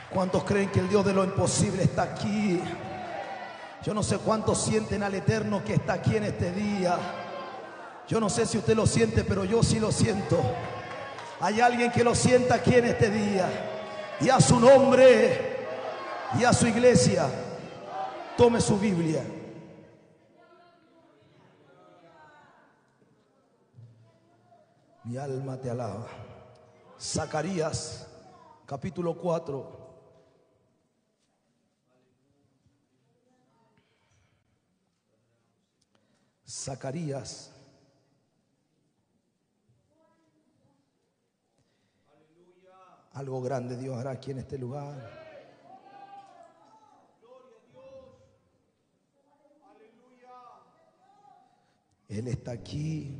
¿Cuántos creen que el Dios de lo imposible está aquí? Yo no sé cuántos sienten al Eterno que está aquí en este día. Yo no sé si usted lo siente, pero yo sí lo siento. Hay alguien que lo sienta aquí en este día. Y a su nombre y a su iglesia, tome su Biblia. Mi alma te alaba. Zacarías, capítulo 4. Zacarías. Algo grande Dios hará aquí en este lugar. Él está aquí.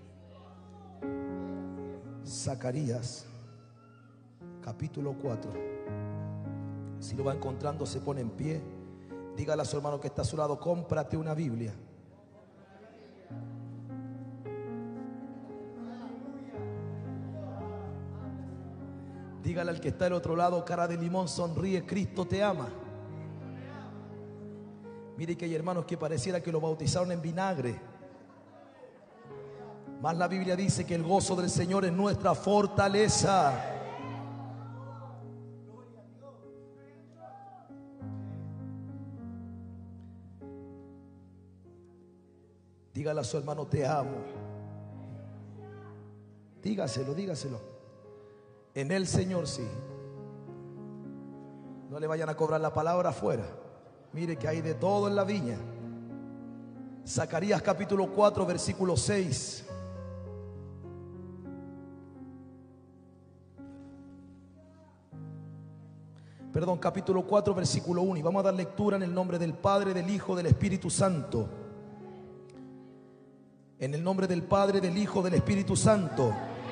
Zacarías, capítulo 4. Si lo va encontrando, se pone en pie. Dígale a su hermano que está a su lado: cómprate una Biblia. Dígale al que está al otro lado: cara de limón, sonríe, Cristo te ama. Mire que hay hermanos que pareciera que lo bautizaron en vinagre. Mas la Biblia dice que el gozo del Señor es nuestra fortaleza. Dígale a su hermano: te amo. Dígaselo, dígaselo. En el Señor sí. No le vayan a cobrar la palabra afuera. Mire que hay de todo en la viña. Zacarías capítulo 4 versículo 6. Perdón, capítulo 4 versículo 1. Y vamos a dar lectura en el nombre del Padre, del Hijo, del Espíritu Santo. En el nombre del Padre, del Hijo, del Espíritu Santo.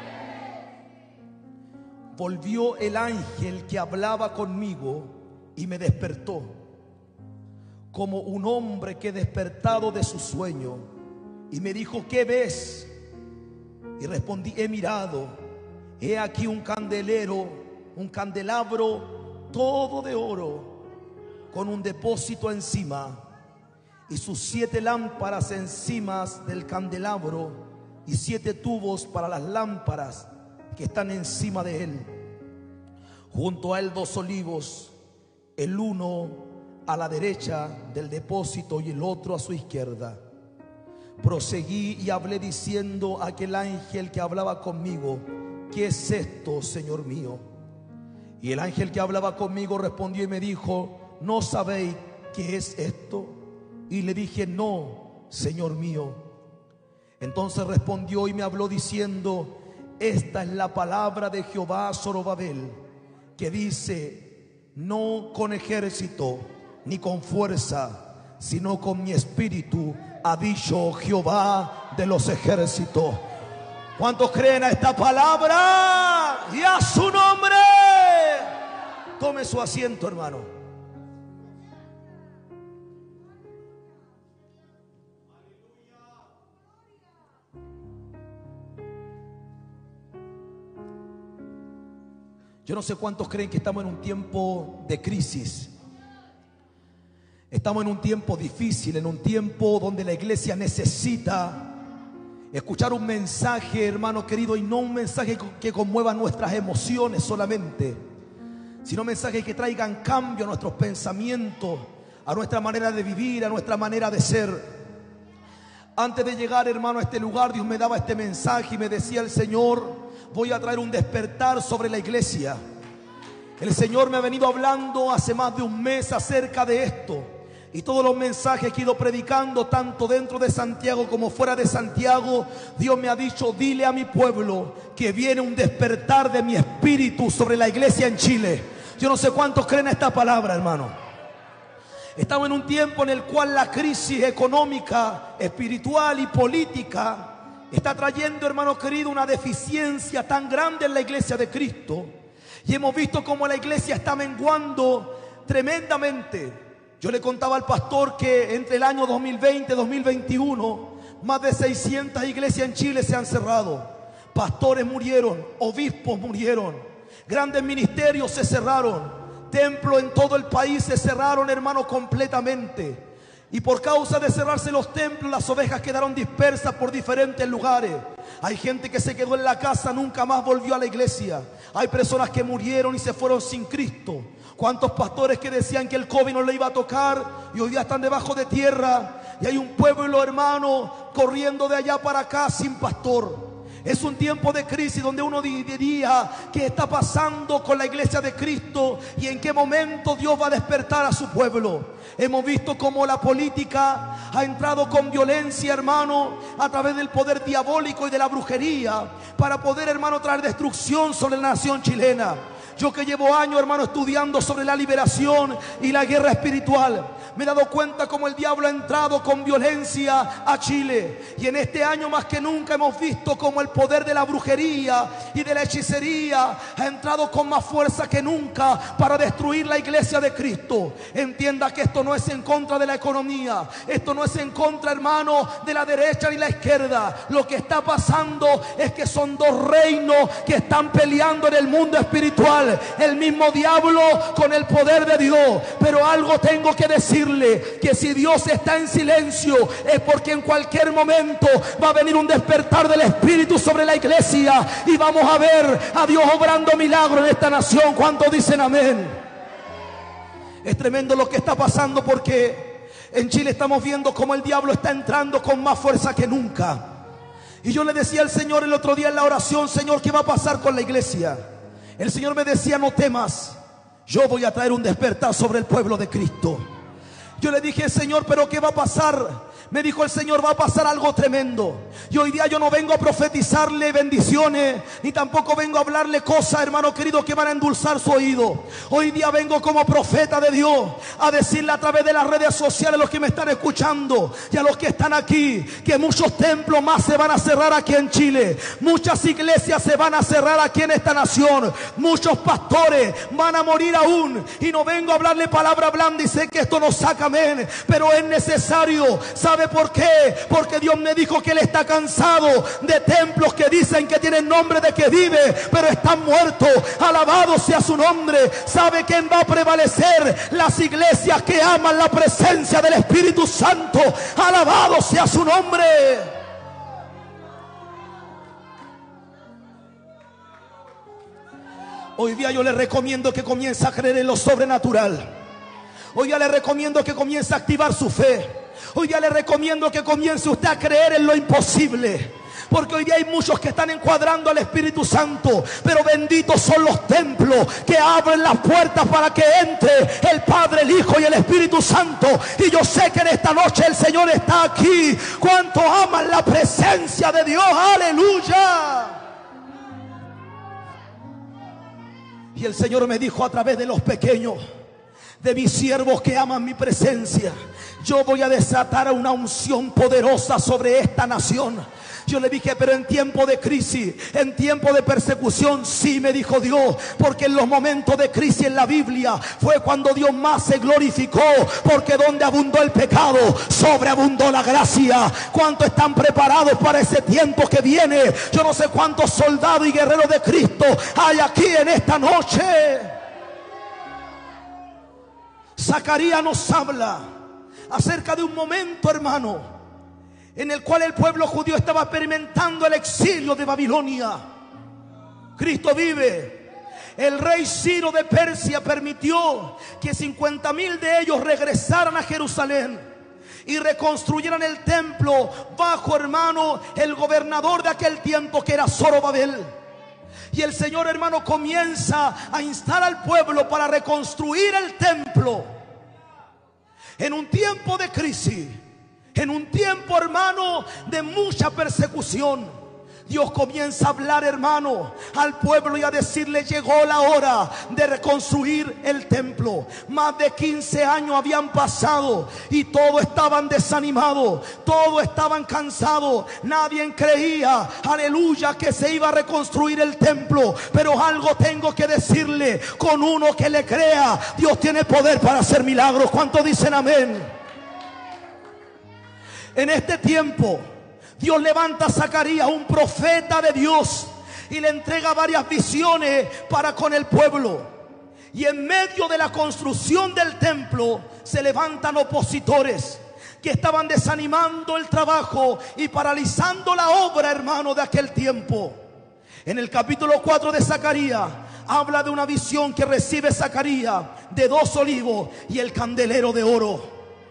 Volvió el ángel que hablaba conmigo y me despertó, como un hombre que despertado de su sueño, y me dijo: ¿qué ves? Y respondí: he mirado, he aquí un candelero, un candelabro todo de oro, con un depósito encima, y sus 7 lámparas encima del candelabro, y 7 tubos para las lámparas que están encima de él. Junto a él 2 olivos, el uno a la derecha del depósito y el otro a su izquierda. Proseguí y hablé diciendo a aquel ángel que hablaba conmigo: ¿qué es esto, Señor mío? Y el ángel que hablaba conmigo respondió y me dijo: ¿no sabéis qué es esto? Y le dije: no, Señor mío. Entonces respondió y me habló diciendo: esta es la palabra de Jehová a Zorobabel, que dice: no con ejército ni con fuerza, sino con mi espíritu, ha dicho Jehová de los ejércitos. ¿Cuántos creen a esta palabra y a su nombre? Tome su asiento, hermano. Yo no sé cuántos creen que estamos en un tiempo de crisis. Estamos en un tiempo difícil, en un tiempo donde la iglesia necesita escuchar un mensaje, hermano querido, y no un mensaje que conmueva nuestras emociones solamente, sino mensajes que traigan cambio a nuestros pensamientos, a nuestra manera de vivir, a nuestra manera de ser. Antes de llegar, hermano, a este lugar, Dios me daba este mensaje y me decía el Señor: voy a traer un despertar sobre la iglesia. El Señor me ha venido hablando hace más de un mes acerca de esto. Y todos los mensajes que he ido predicando, tanto dentro de Santiago como fuera de Santiago, Dios me ha dicho: dile a mi pueblo que viene un despertar de mi espíritu sobre la iglesia en Chile. Yo no sé cuántos creen esta palabra, hermano. Estamos en un tiempo en el cual la crisis económica, espiritual y política está trayendo, hermano querido, una deficiencia tan grande en la iglesia de Cristo. Y hemos visto cómo la iglesia está menguando tremendamente. Yo le contaba al pastor que entre el año 2020 y 2021 más de 600 iglesias en Chile se han cerrado. Pastores murieron, obispos murieron, grandes ministerios se cerraron. Templos en todo el país se cerraron, hermano, completamente. Y por causa de cerrarse los templos, las ovejas quedaron dispersas por diferentes lugares. Hay gente que se quedó en la casa, nunca más volvió a la iglesia. Hay personas que murieron y se fueron sin Cristo. ¿Cuántos pastores que decían que el COVID no le iba a tocar y hoy día están debajo de tierra? Y hay un pueblo, hermano, corriendo de allá para acá sin pastor. Es un tiempo de crisis donde uno diría: ¿qué está pasando con la iglesia de Cristo? ¿Y en qué momento Dios va a despertar a su pueblo? Hemos visto cómo la política ha entrado con violencia, hermano, a través del poder diabólico y de la brujería, para poder, hermano, traer destrucción sobre la nación chilena. Yo que llevo años, hermano, estudiando sobre la liberación y la guerra espiritual, me he dado cuenta cómo el diablo ha entrado con violencia a Chile. Y en este año más que nunca hemos visto cómo el poder de la brujería y de la hechicería ha entrado con más fuerza que nunca para destruir la iglesia de Cristo. Entienda que esto no es en contra de la economía, esto no es en contra, hermano, de la derecha ni la izquierda. Lo que está pasando es que son dos reinos que están peleando en el mundo espiritual. El mismo diablo con el poder de Dios. Pero algo tengo que decirle: que si Dios está en silencio es porque en cualquier momento va a venir un despertar del Espíritu sobre la iglesia y vamos a ver a Dios obrando milagros en esta nación. ¿Cuántos dicen amén? Es tremendo lo que está pasando, porque en Chile estamos viendo cómo el diablo está entrando con más fuerza que nunca. Y yo le decía al Señor el otro día en la oración: Señor, ¿qué va a pasar con la iglesia? El Señor me decía: no temas, yo voy a traer un despertar sobre el pueblo de Cristo. Yo le dije: Señor, ¿pero qué va a pasar? Me dijo el Señor: va a pasar algo tremendo. Y hoy día yo no vengo a profetizarle bendiciones, ni tampoco vengo a hablarle cosas, hermano querido, que van a endulzar su oído. Hoy día vengo como profeta de Dios a decirle a través de las redes sociales, a los que me están escuchando y a los que están aquí, que muchos templos más se van a cerrar aquí en Chile. Muchas iglesias se van a cerrar aquí en esta nación. Muchos pastores van a morir aún. Y no vengo a hablarle palabra blanda, y sé que esto no saca amén, pero es necesario. ¿Sabe por qué? Porque Dios me dijo que Él está cansado de templos que dicen que tienen nombre de que vive, pero están muertos. Alabado sea su nombre. ¿Sabe quién va a prevalecer? Las iglesias que aman la presencia del Espíritu Santo. Alabado sea su nombre. Hoy día yo le recomiendo que comience a creer en lo sobrenatural. Hoy día le recomiendo que comience a activar su fe. Hoy día le recomiendo que comience usted a creer en lo imposible. Porque hoy día hay muchos que están encuadrando al Espíritu Santo, pero benditos son los templos que abren las puertas para que entre el Padre, el Hijo y el Espíritu Santo. Y yo sé que en esta noche el Señor está aquí. ¿Cuántos aman la presencia de Dios? ¡Aleluya! Y el Señor me dijo a través de los pequeños, de mis siervos que aman mi presencia, yo voy a desatar una unción poderosa sobre esta nación. Yo le dije: pero en tiempo de crisis, en tiempo de persecución, sí, me dijo Dios, porque en los momentos de crisis en la Biblia fue cuando Dios más se glorificó, porque donde abundó el pecado, sobreabundó la gracia. ¿Cuántos están preparados para ese tiempo que viene? Yo no sé cuántos soldados y guerreros de Cristo hay aquí en esta noche. Zacarías nos habla acerca de un momento, hermano, en el cual el pueblo judío estaba experimentando el exilio de Babilonia. Cristo vive. El rey Ciro de Persia permitió que 50,000 de ellos regresaran a Jerusalén y reconstruyeran el templo bajo, hermano, el gobernador de aquel tiempo, que era Zorobabel. Y el Señor, hermano, comienza a instar al pueblo para reconstruir el templo. En un tiempo de crisis, en un tiempo, hermano, de mucha persecución, Dios comienza a hablar, hermano, al pueblo y a decirle: llegó la hora de reconstruir el templo. Más de 15 años habían pasado y todos estaban desanimados, todos estaban cansados. Nadie creía, aleluya, que se iba a reconstruir el templo. Pero algo tengo que decirle: con uno que le crea, Dios tiene poder para hacer milagros. ¿Cuántos dicen amén? En este tiempo Dios levanta a Zacarías, un profeta de Dios, y le entrega varias visiones para con el pueblo. Y en medio de la construcción del templo se levantan opositores que estaban desanimando el trabajo y paralizando la obra, hermano, de aquel tiempo. En el capítulo 4 de Zacarías habla de una visión que recibe Zacarías de 2 olivos y el candelero de oro.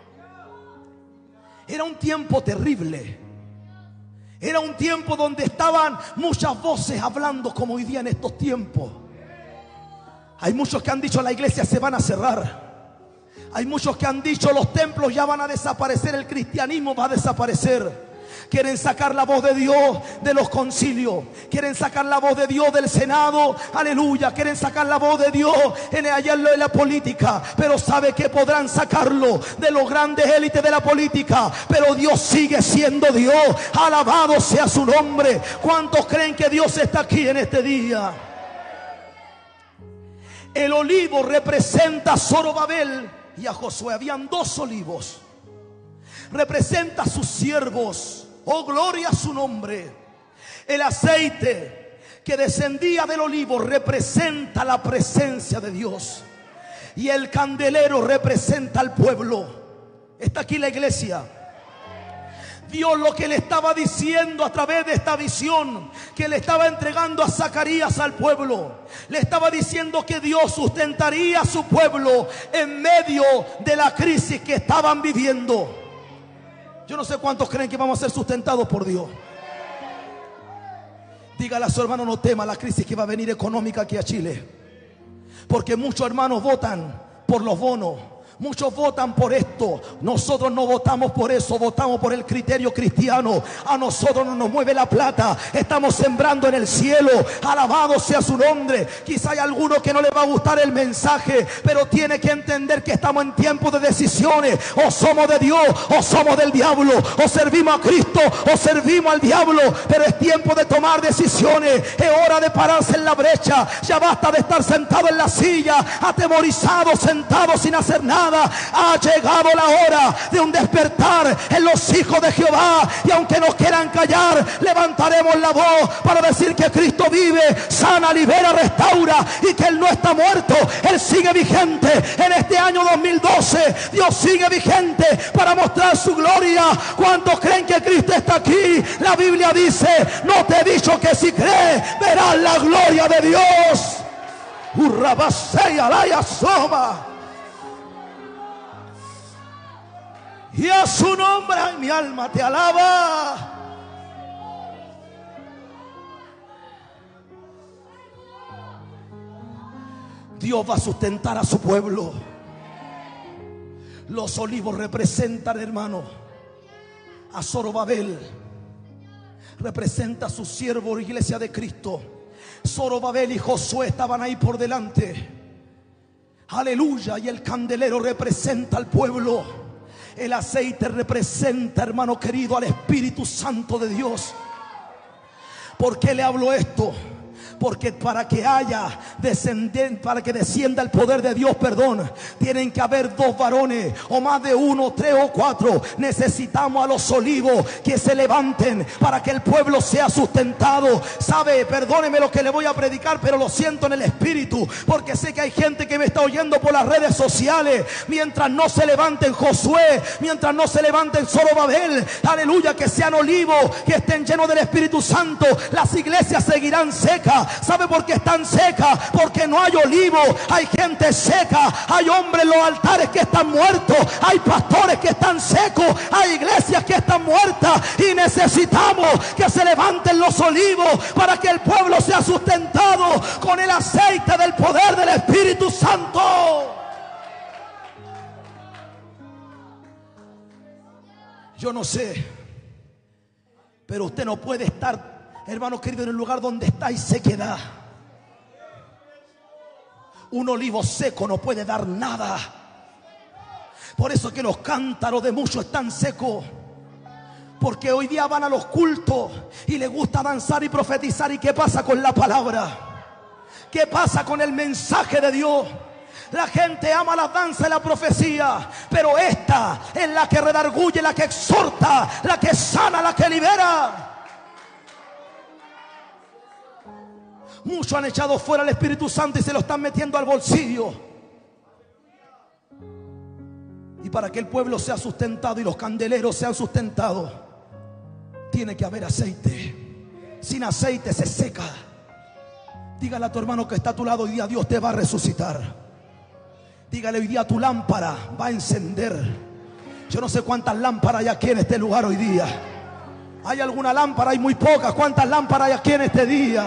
Era un tiempo terrible. Era un tiempo donde estaban muchas voces hablando como hoy día en estos tiempos. Hay muchos que han dicho la iglesia se van a cerrar. Hay muchos que han dicho los templos ya van a desaparecer, el cristianismo va a desaparecer. Quieren sacar la voz de Dios de los concilios. Quieren sacar la voz de Dios del Senado. Aleluya. Quieren sacar la voz de Dios allá en la política. Pero sabe que podrán sacarlo de los grandes élites de la política. Pero Dios sigue siendo Dios. Alabado sea su nombre. ¿Cuántos creen que Dios está aquí en este día? El olivo representa a Zorobabel y a Josué. Habían 2 olivos. Representa a sus siervos. Oh, gloria a su nombre. El aceite que descendía del olivo representa la presencia de Dios. Y el candelero representa al pueblo. Está aquí la iglesia. Dios lo que le estaba diciendo a través de esta visión que le estaba entregando a Zacarías al pueblo, le estaba diciendo que Dios sustentaría a su pueblo en medio de la crisis que estaban viviendo. Yo no sé cuántos creen que vamos a ser sustentados por Dios. Dígale a su hermano, no tema la crisis que va a venir económica aquí a Chile. Porque muchos hermanos votan por los bonos. Muchos votan por esto. Nosotros no votamos por eso, votamos por el criterio cristiano. A nosotros no nos mueve la plata. Estamos sembrando en el cielo. Alabado sea su nombre. Quizá hay alguno que no le va a gustar el mensaje, pero tiene que entender que estamos en tiempo de decisiones. O somos de Dios o somos del diablo. O servimos a Cristo o servimos al diablo. Pero es tiempo de tomar decisiones. Es hora de pararse en la brecha. Ya basta de estar sentado en la silla, atemorizado, sentado sin hacer nada. Ha llegado la hora de un despertar en los hijos de Jehová. Y aunque nos quieran callar, levantaremos la voz para decir que Cristo vive, sana, libera, restaura, y que Él no está muerto. Él sigue vigente. En este año 2012 Dios sigue vigente para mostrar su gloria. ¿Cuántos creen que Cristo está aquí? La Biblia dice, no te he dicho que si crees verás la gloria de Dios. Y a su nombre, ay, mi alma te alaba. Dios va a sustentar a su pueblo. Los olivos representan, hermano, a Zorobabel. Representa a su siervo, iglesia de Cristo. Zorobabel y Josué estaban ahí por delante. Aleluya. Y el candelero representa al pueblo. El aceite representa, hermano querido, al Espíritu Santo de Dios. ¿Por qué le hablo esto? Porque para que haya para que descienda el poder de Dios, tienen que haber 2 varones o más de 1, 3 o 4. Necesitamos a los olivos que se levanten para que el pueblo sea sustentado. Sabe, perdóneme lo que le voy a predicar, pero lo siento en el espíritu, porque sé que hay gente que me está oyendo por las redes sociales. Mientras no se levanten Josué, mientras no se levanten Zorobabel, aleluya, que sean olivos, que estén llenos del Espíritu Santo, las iglesias seguirán secas. ¿Sabe por qué están secas? Porque no hay olivo, hay gente seca, hay hombres en los altares que están muertos, hay pastores que están secos, hay iglesias que están muertas, y necesitamos que se levanten los olivos para que el pueblo sea sustentado con el aceite del poder del Espíritu Santo. Yo no sé, pero usted no puede estar, hermano querido, en el lugar donde está hay sequedad. Un olivo seco no puede dar nada. Por eso que los cántaros de muchos están secos. Porque hoy día van a los cultos y les gusta danzar y profetizar. ¿Y qué pasa con la palabra? ¿Qué pasa con el mensaje de Dios? La gente ama la danza y la profecía, pero esta es la que redarguye, la que exhorta, la que sana, la que libera. Muchos han echado fuera al Espíritu Santo y se lo están metiendo al bolsillo. Y para que el pueblo sea sustentado y los candeleros sean sustentados, tiene que haber aceite. Sin aceite se seca. Dígale a tu hermano que está a tu lado: hoy día Dios te va a resucitar. Dígale: hoy día tu lámpara va a encender. Yo no sé cuántas lámparas hay aquí en este lugar hoy día. ¿Hay alguna lámpara? Hay muy pocas. ¿Cuántas lámparas hay aquí en este día?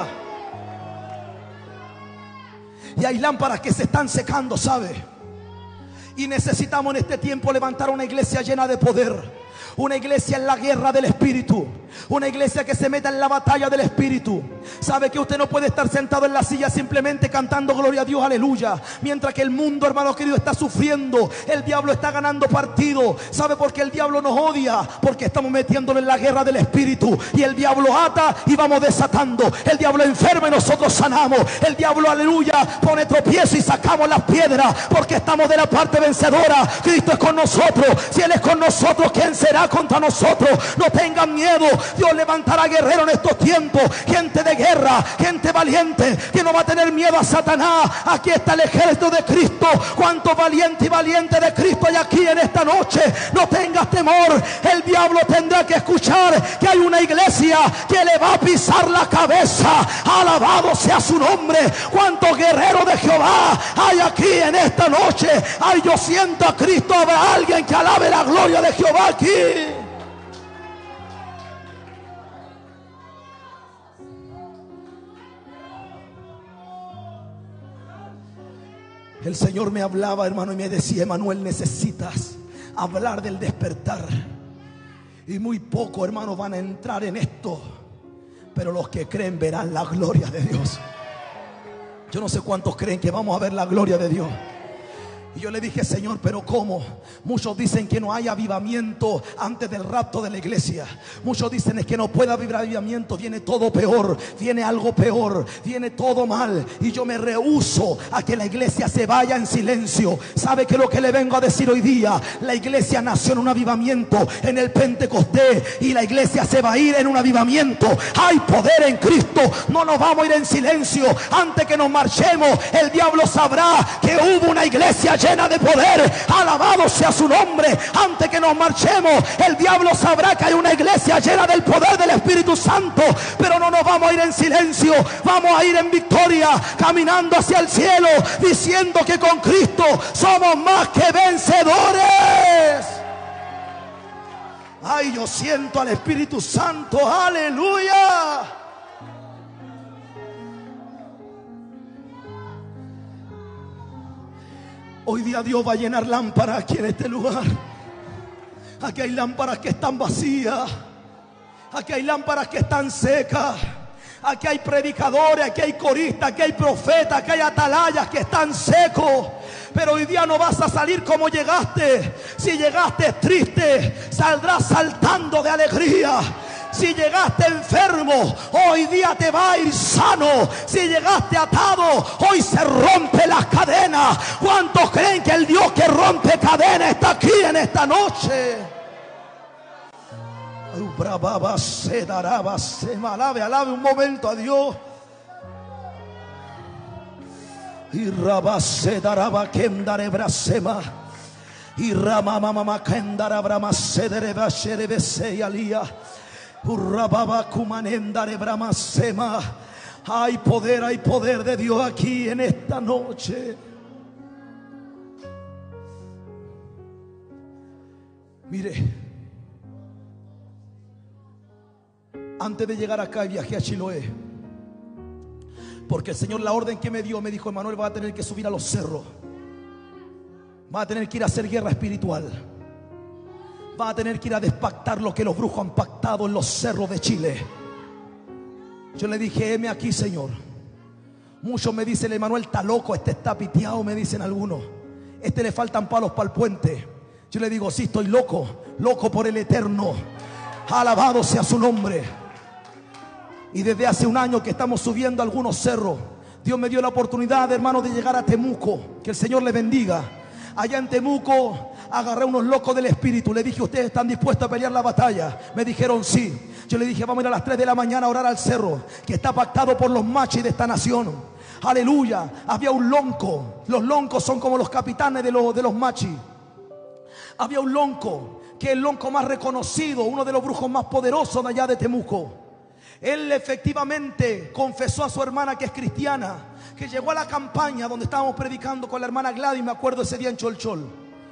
Y hay lámparas que se están secando, ¿sabe? Y necesitamos en este tiempo levantar una iglesia llena de poder. Una iglesia en la guerra del Espíritu. Una iglesia que se meta en la batalla del Espíritu. Sabe que usted no puede estar sentado en la silla simplemente cantando gloria a Dios, aleluya, mientras que el mundo, hermano querido, está sufriendo. El diablo está ganando partido. ¿Sabe por qué el diablo nos odia? Porque estamos metiéndolo en la guerra del Espíritu. Y el diablo ata y vamos desatando. El diablo enferma y nosotros sanamos. El diablo, aleluya, pone tropiezo y sacamos las piedras, porque estamos de la parte vencedora. Cristo es con nosotros. Si Él es con nosotros, ¿quién será contra nosotros? No tengan miedo. Dios levantará guerreros en estos tiempos, gente de guerra, gente valiente, que no va a tener miedo a Satanás. Aquí está el ejército de Cristo. Cuánto valiente y valiente de Cristo hay aquí en esta noche. No tengas temor. El diablo tendrá que escuchar que hay una iglesia que le va a pisar la cabeza. Alabado sea su nombre. Cuántos guerreros de Jehová hay aquí en esta noche. Ay, yo siento a Cristo. Habrá alguien que alabe la gloria de Jehová aquí. El Señor me hablaba, hermano, y me decía: Emanuel, necesitas hablar del despertar. Y muy poco, hermano, van a entrar en esto, pero los que creen verán la gloria de Dios. Yo no sé cuántos creen que vamos a ver la gloria de Dios. Y yo le dije: Señor, ¿pero cómo? Muchos dicen que no hay avivamiento antes del rapto de la iglesia. Muchos dicen es que no puede haber avivamiento. Viene todo peor, viene algo peor, viene todo mal. Y yo me rehúso a que la iglesia se vaya en silencio. ¿Sabe qué es lo que le vengo a decir hoy día? La iglesia nació en un avivamiento en el Pentecostés, y la iglesia se va a ir en un avivamiento. Hay poder en Cristo. No nos vamos a ir en silencio. Antes que nos marchemos, el diablo sabrá que hubo una iglesia llena de poder. Alabado sea su nombre. Antes que nos marchemos, el diablo sabrá que hay una iglesia llena del poder del Espíritu Santo. Pero no nos vamos a ir en silencio. Vamos a ir en victoria, caminando hacia el cielo, diciendo que con Cristo somos más que vencedores. Ay, yo siento al Espíritu Santo. Aleluya. Hoy día Dios va a llenar lámparas aquí en este lugar. Aquí hay lámparas que están vacías. Aquí hay lámparas que están secas. Aquí hay predicadores, aquí hay coristas, aquí hay profetas, aquí hay atalayas que están secos. Pero hoy día no vas a salir como llegaste. Si llegaste triste, saldrás saltando de alegría. Si llegaste enfermo, hoy día te va a ir sano. Si llegaste atado, hoy se rompe las cadenas. ¿Cuántos creen que el Dios que rompe cadenas está aquí en esta noche? Alabe un momento a Dios. Y rabase daraba kendare brasema. Y ramamama kendara bramase dereba sherebese yalia. Hay poder de Dios aquí en esta noche. Mire, antes de llegar acá viajé a Chiloé, porque el Señor, la orden que me dio, me dijo: Emanuel, va a tener que subir a los cerros, va a tener que ir a hacer guerra espiritual, va a tener que ir a despactar lo que los brujos han pactado en los cerros de Chile. Yo le dije: heme aquí, Señor. Muchos me dicen: Emanuel está loco, este está piteado, me dicen algunos. Este le faltan palos para el puente. Yo le digo: sí, estoy loco, loco por el Eterno. Alabado sea su nombre. Y desde hace un año que estamos subiendo algunos cerros, Dios me dio la oportunidad, hermano, de llegar a Temuco. Que el Señor le bendiga. Allá en Temuco agarré unos locos del espíritu. Le dije: ¿ustedes están dispuestos a pelear la batalla? Me dijeron sí. Yo le dije: vamos a ir a las 3 de la mañana a orar al cerro, que está pactado por los machis de esta nación. Aleluya. Había un lonco. Los loncos son como los capitanes de los machis. Había un lonco, que es el lonco más reconocido, uno de los brujos más poderosos de allá de Temuco. Él efectivamente confesó a su hermana, que es cristiana, que llegó a la campaña donde estábamos predicando con la hermana Gladys, me acuerdo ese día en Cholchol.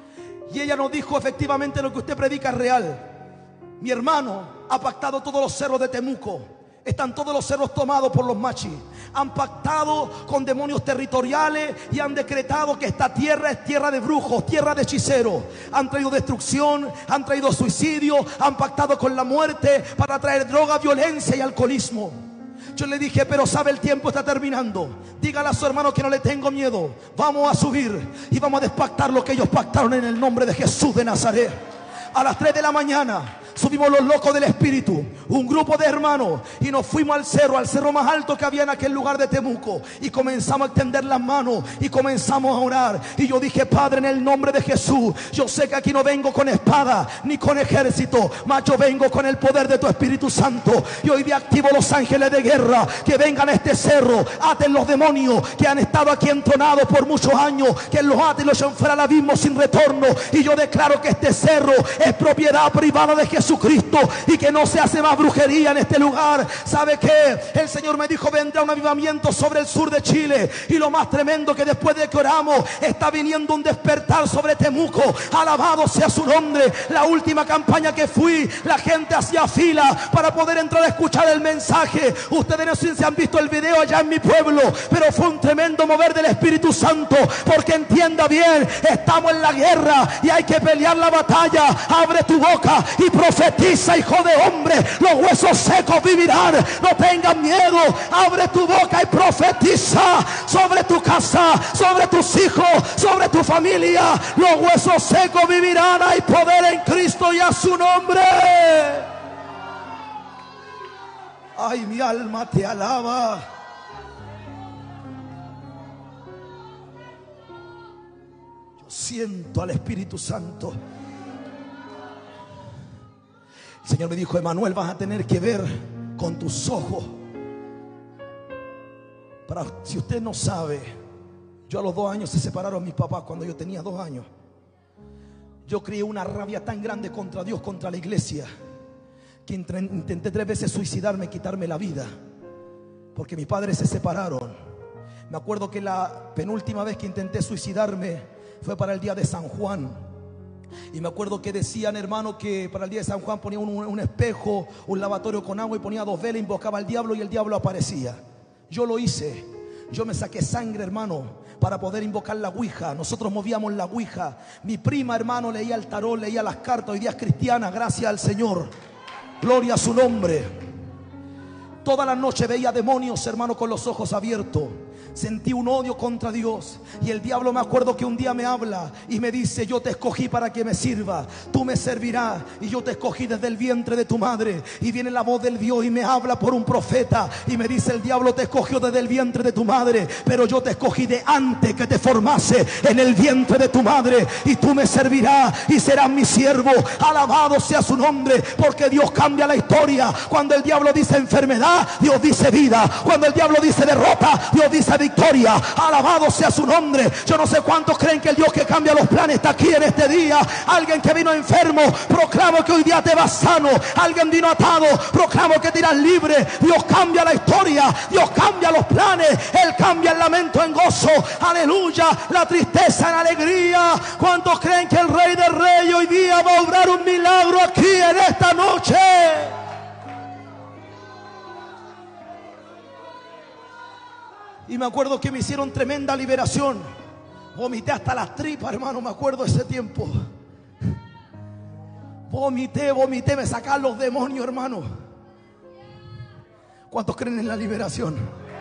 Y ella nos dijo: efectivamente lo que usted predica es real. Mi hermano ha pactado todos los cerros de Temuco. Están todos los cerros tomados por los machis. Han pactado con demonios territoriales y han decretado que esta tierra es tierra de brujos, tierra de hechiceros. Han traído destrucción, han traído suicidio, han pactado con la muerte para traer droga, violencia y alcoholismo. Yo le dije: pero sabe, el tiempo está terminando. Dígale a su hermano que no le tengo miedo. Vamos a subir y vamos a despactar lo que ellos pactaron en el nombre de Jesús de Nazaret. A las 3 de la mañana subimos los locos del espíritu, un grupo de hermanos, y nos fuimos al cerro más alto que había en aquel lugar de Temuco, y comenzamos a extender las manos y comenzamos a orar. Y yo dije: Padre, en el nombre de Jesús, yo sé que aquí no vengo con espada ni con ejército, mas yo vengo con el poder de tu Espíritu Santo. Y hoy día activo los ángeles de guerra que vengan a este cerro, aten los demonios que han estado aquí entronados por muchos años, que los aten y los lleven fuera al abismo sin retorno. Y yo declaro que este cerro es propiedad privada de Jesucristo y que no se hace más brujería en este lugar. ¿Sabe qué? El Señor me dijo: vendrá un avivamiento sobre el sur de Chile. Y lo más tremendo, que después de que oramos, está viniendo un despertar sobre Temuco. Alabado sea su nombre. La última campaña que fui, la gente hacía fila para poder entrar a escuchar el mensaje. Ustedes no sé si han visto el video allá en mi pueblo, pero fue un tremendo mover del Espíritu Santo. Porque entienda bien, estamos en la guerra y hay que pelear la batalla. Abre tu boca y profetiza, hijo de hombre. Los huesos secos vivirán. No tengan miedo. Abre tu boca y profetiza sobre tu casa, sobre tus hijos, sobre tu familia. Los huesos secos vivirán. Hay poder en Cristo y a su nombre. Ay, mi alma te alaba. Yo siento al Espíritu Santo. El Señor me dijo: Emanuel, vas a tener que ver con tus ojos. Si usted no sabe, yo a los 2 años se separaron mis papás. Cuando yo tenía 2 años, yo crié una rabia tan grande contra Dios, contra la iglesia, que intenté 3 veces suicidarme, quitarme la vida, porque mis padres se separaron. Me acuerdo que la penúltima vez que intenté suicidarme fue para el día de San Juan. Y me acuerdo que decían, hermano, que para el día de San Juan ponía un espejo, un lavatorio con agua, y ponía 2 velas, invocaba al diablo y el diablo aparecía. Yo lo hice. Yo me saqué sangre, hermano, para poder invocar la ouija. Nosotros movíamos la ouija. Mi prima, hermano, leía el tarot, leía las cartas. Hoy día es cristiana, gracias al Señor. Gloria a su nombre. Toda la noche veía demonios, hermano, con los ojos abiertos. Sentí un odio contra Dios. Y el diablo, me acuerdo que un día me habla y me dice: yo te escogí para que me sirva, tú me servirás, y yo te escogí desde el vientre de tu madre. Y viene la voz del Dios y me habla por un profeta y me dice: el diablo te escogió desde el vientre de tu madre, pero yo te escogí de antes que te formase en el vientre de tu madre, y tú me servirás y serás mi siervo. Alabado sea su nombre, porque Dios cambia la historia. Cuando el diablo dice enfermedad, Dios dice vida. Cuando el diablo dice derrota, Dios dice victoria. Alabado sea su nombre. Yo no sé cuántos creen que el Dios que cambia los planes está aquí en este día. Alguien que vino enfermo, proclamo que hoy día te vas sano. Alguien vino atado, proclamo que te irás libre. Dios cambia la historia, Dios cambia los planes. Él cambia el lamento en gozo, aleluya, la tristeza en alegría. ¿Cuántos creen que el Rey de Reyes hoy día va a obrar un milagro aquí en esta noche? Y me acuerdo que me hicieron tremenda liberación. Vomité hasta las tripas, hermano, me acuerdo ese tiempo. Vomité, me sacaron los demonios, hermano. ¿Cuántos creen en la liberación?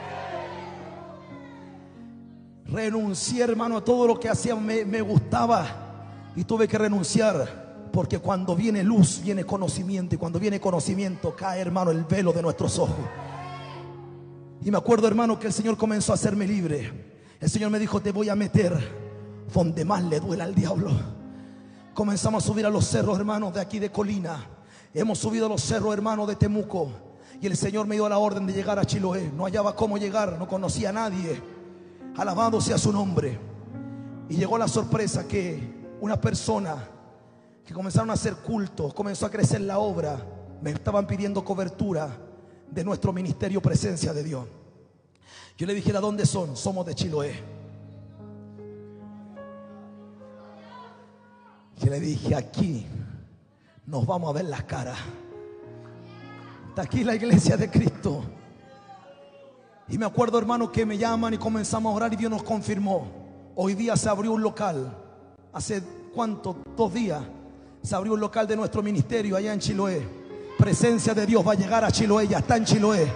Renuncié, hermano, a todo lo que hacía me gustaba. Y tuve que renunciar, porque cuando viene luz, viene conocimiento. Y cuando viene conocimiento, cae, hermano, el velo de nuestros ojos. Y me acuerdo, hermano, que el Señor comenzó a hacerme libre. El Señor me dijo: te voy a meter donde más le duela al diablo. Comenzamos a subir a los cerros, hermanos, de aquí de Colina. Hemos subido a los cerros, hermanos, de Temuco. Y el Señor me dio la orden de llegar a Chiloé. No hallaba cómo llegar, no conocía a nadie. Alabado sea su nombre. Y llegó la sorpresa que una persona que comenzaron a hacer culto, comenzó a crecer la obra, me estaban pidiendo cobertura de nuestro ministerio Presencia de Dios. Yo le dije: ¿de dónde son? Somos de Chiloé. Y le dije: aquí nos vamos a ver las caras. Está aquí la iglesia de Cristo. Y me acuerdo, hermano, que me llaman y comenzamos a orar y Dios nos confirmó. Hoy día se abrió un local. Hace ¿cuánto? 2 días se abrió un local de nuestro ministerio allá en Chiloé. Presencia de Dios va a llegar a Chiloé, ya está en Chiloé.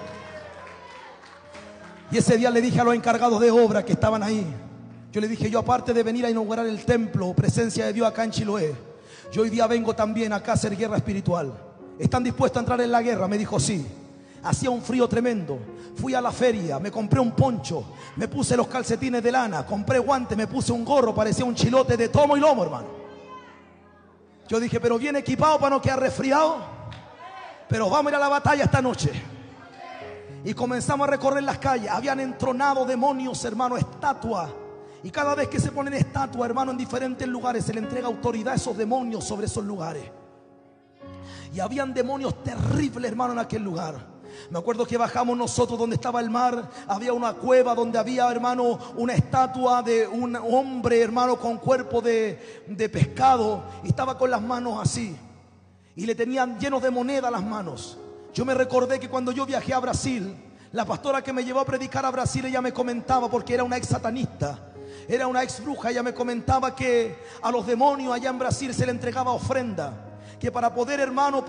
Y ese día le dije a los encargados de obra que estaban ahí, yo le dije: yo, aparte de venir a inaugurar el templo Presencia de Dios acá en Chiloé, yo hoy día vengo también acá a hacer guerra espiritual. ¿Están dispuestos a entrar en la guerra? Me dijo: sí. Hacía un frío tremendo. Fui a la feria, me compré un poncho, me puse los calcetines de lana, compré guantes, me puse un gorro, parecía un chilote de tomo y lomo, hermano. Yo dije: pero bien equipado para no quedar resfriado, pero vamos a ir a la batalla esta noche. Y comenzamos a recorrer las calles. Habían entronado demonios, hermano, estatuas. Y cada vez que se ponen estatuas, hermano, en diferentes lugares, se le entrega autoridad a esos demonios sobre esos lugares. Y habían demonios terribles, hermano, en aquel lugar. Me acuerdo que bajamos nosotros donde estaba el mar. Había una cueva donde había, hermano, una estatua de un hombre, hermano, con cuerpo de pescado. Y estaba con las manos así. Y le tenían llenos de moneda las manos. Yo me recordé que cuando yo viajé a Brasil, la pastora que me llevó a predicar a Brasil, ella me comentaba, porque era una ex satanista, era una ex bruja, ella me comentaba que a los demonios allá en Brasil se le entregaba ofrenda. Que para poder, hermano,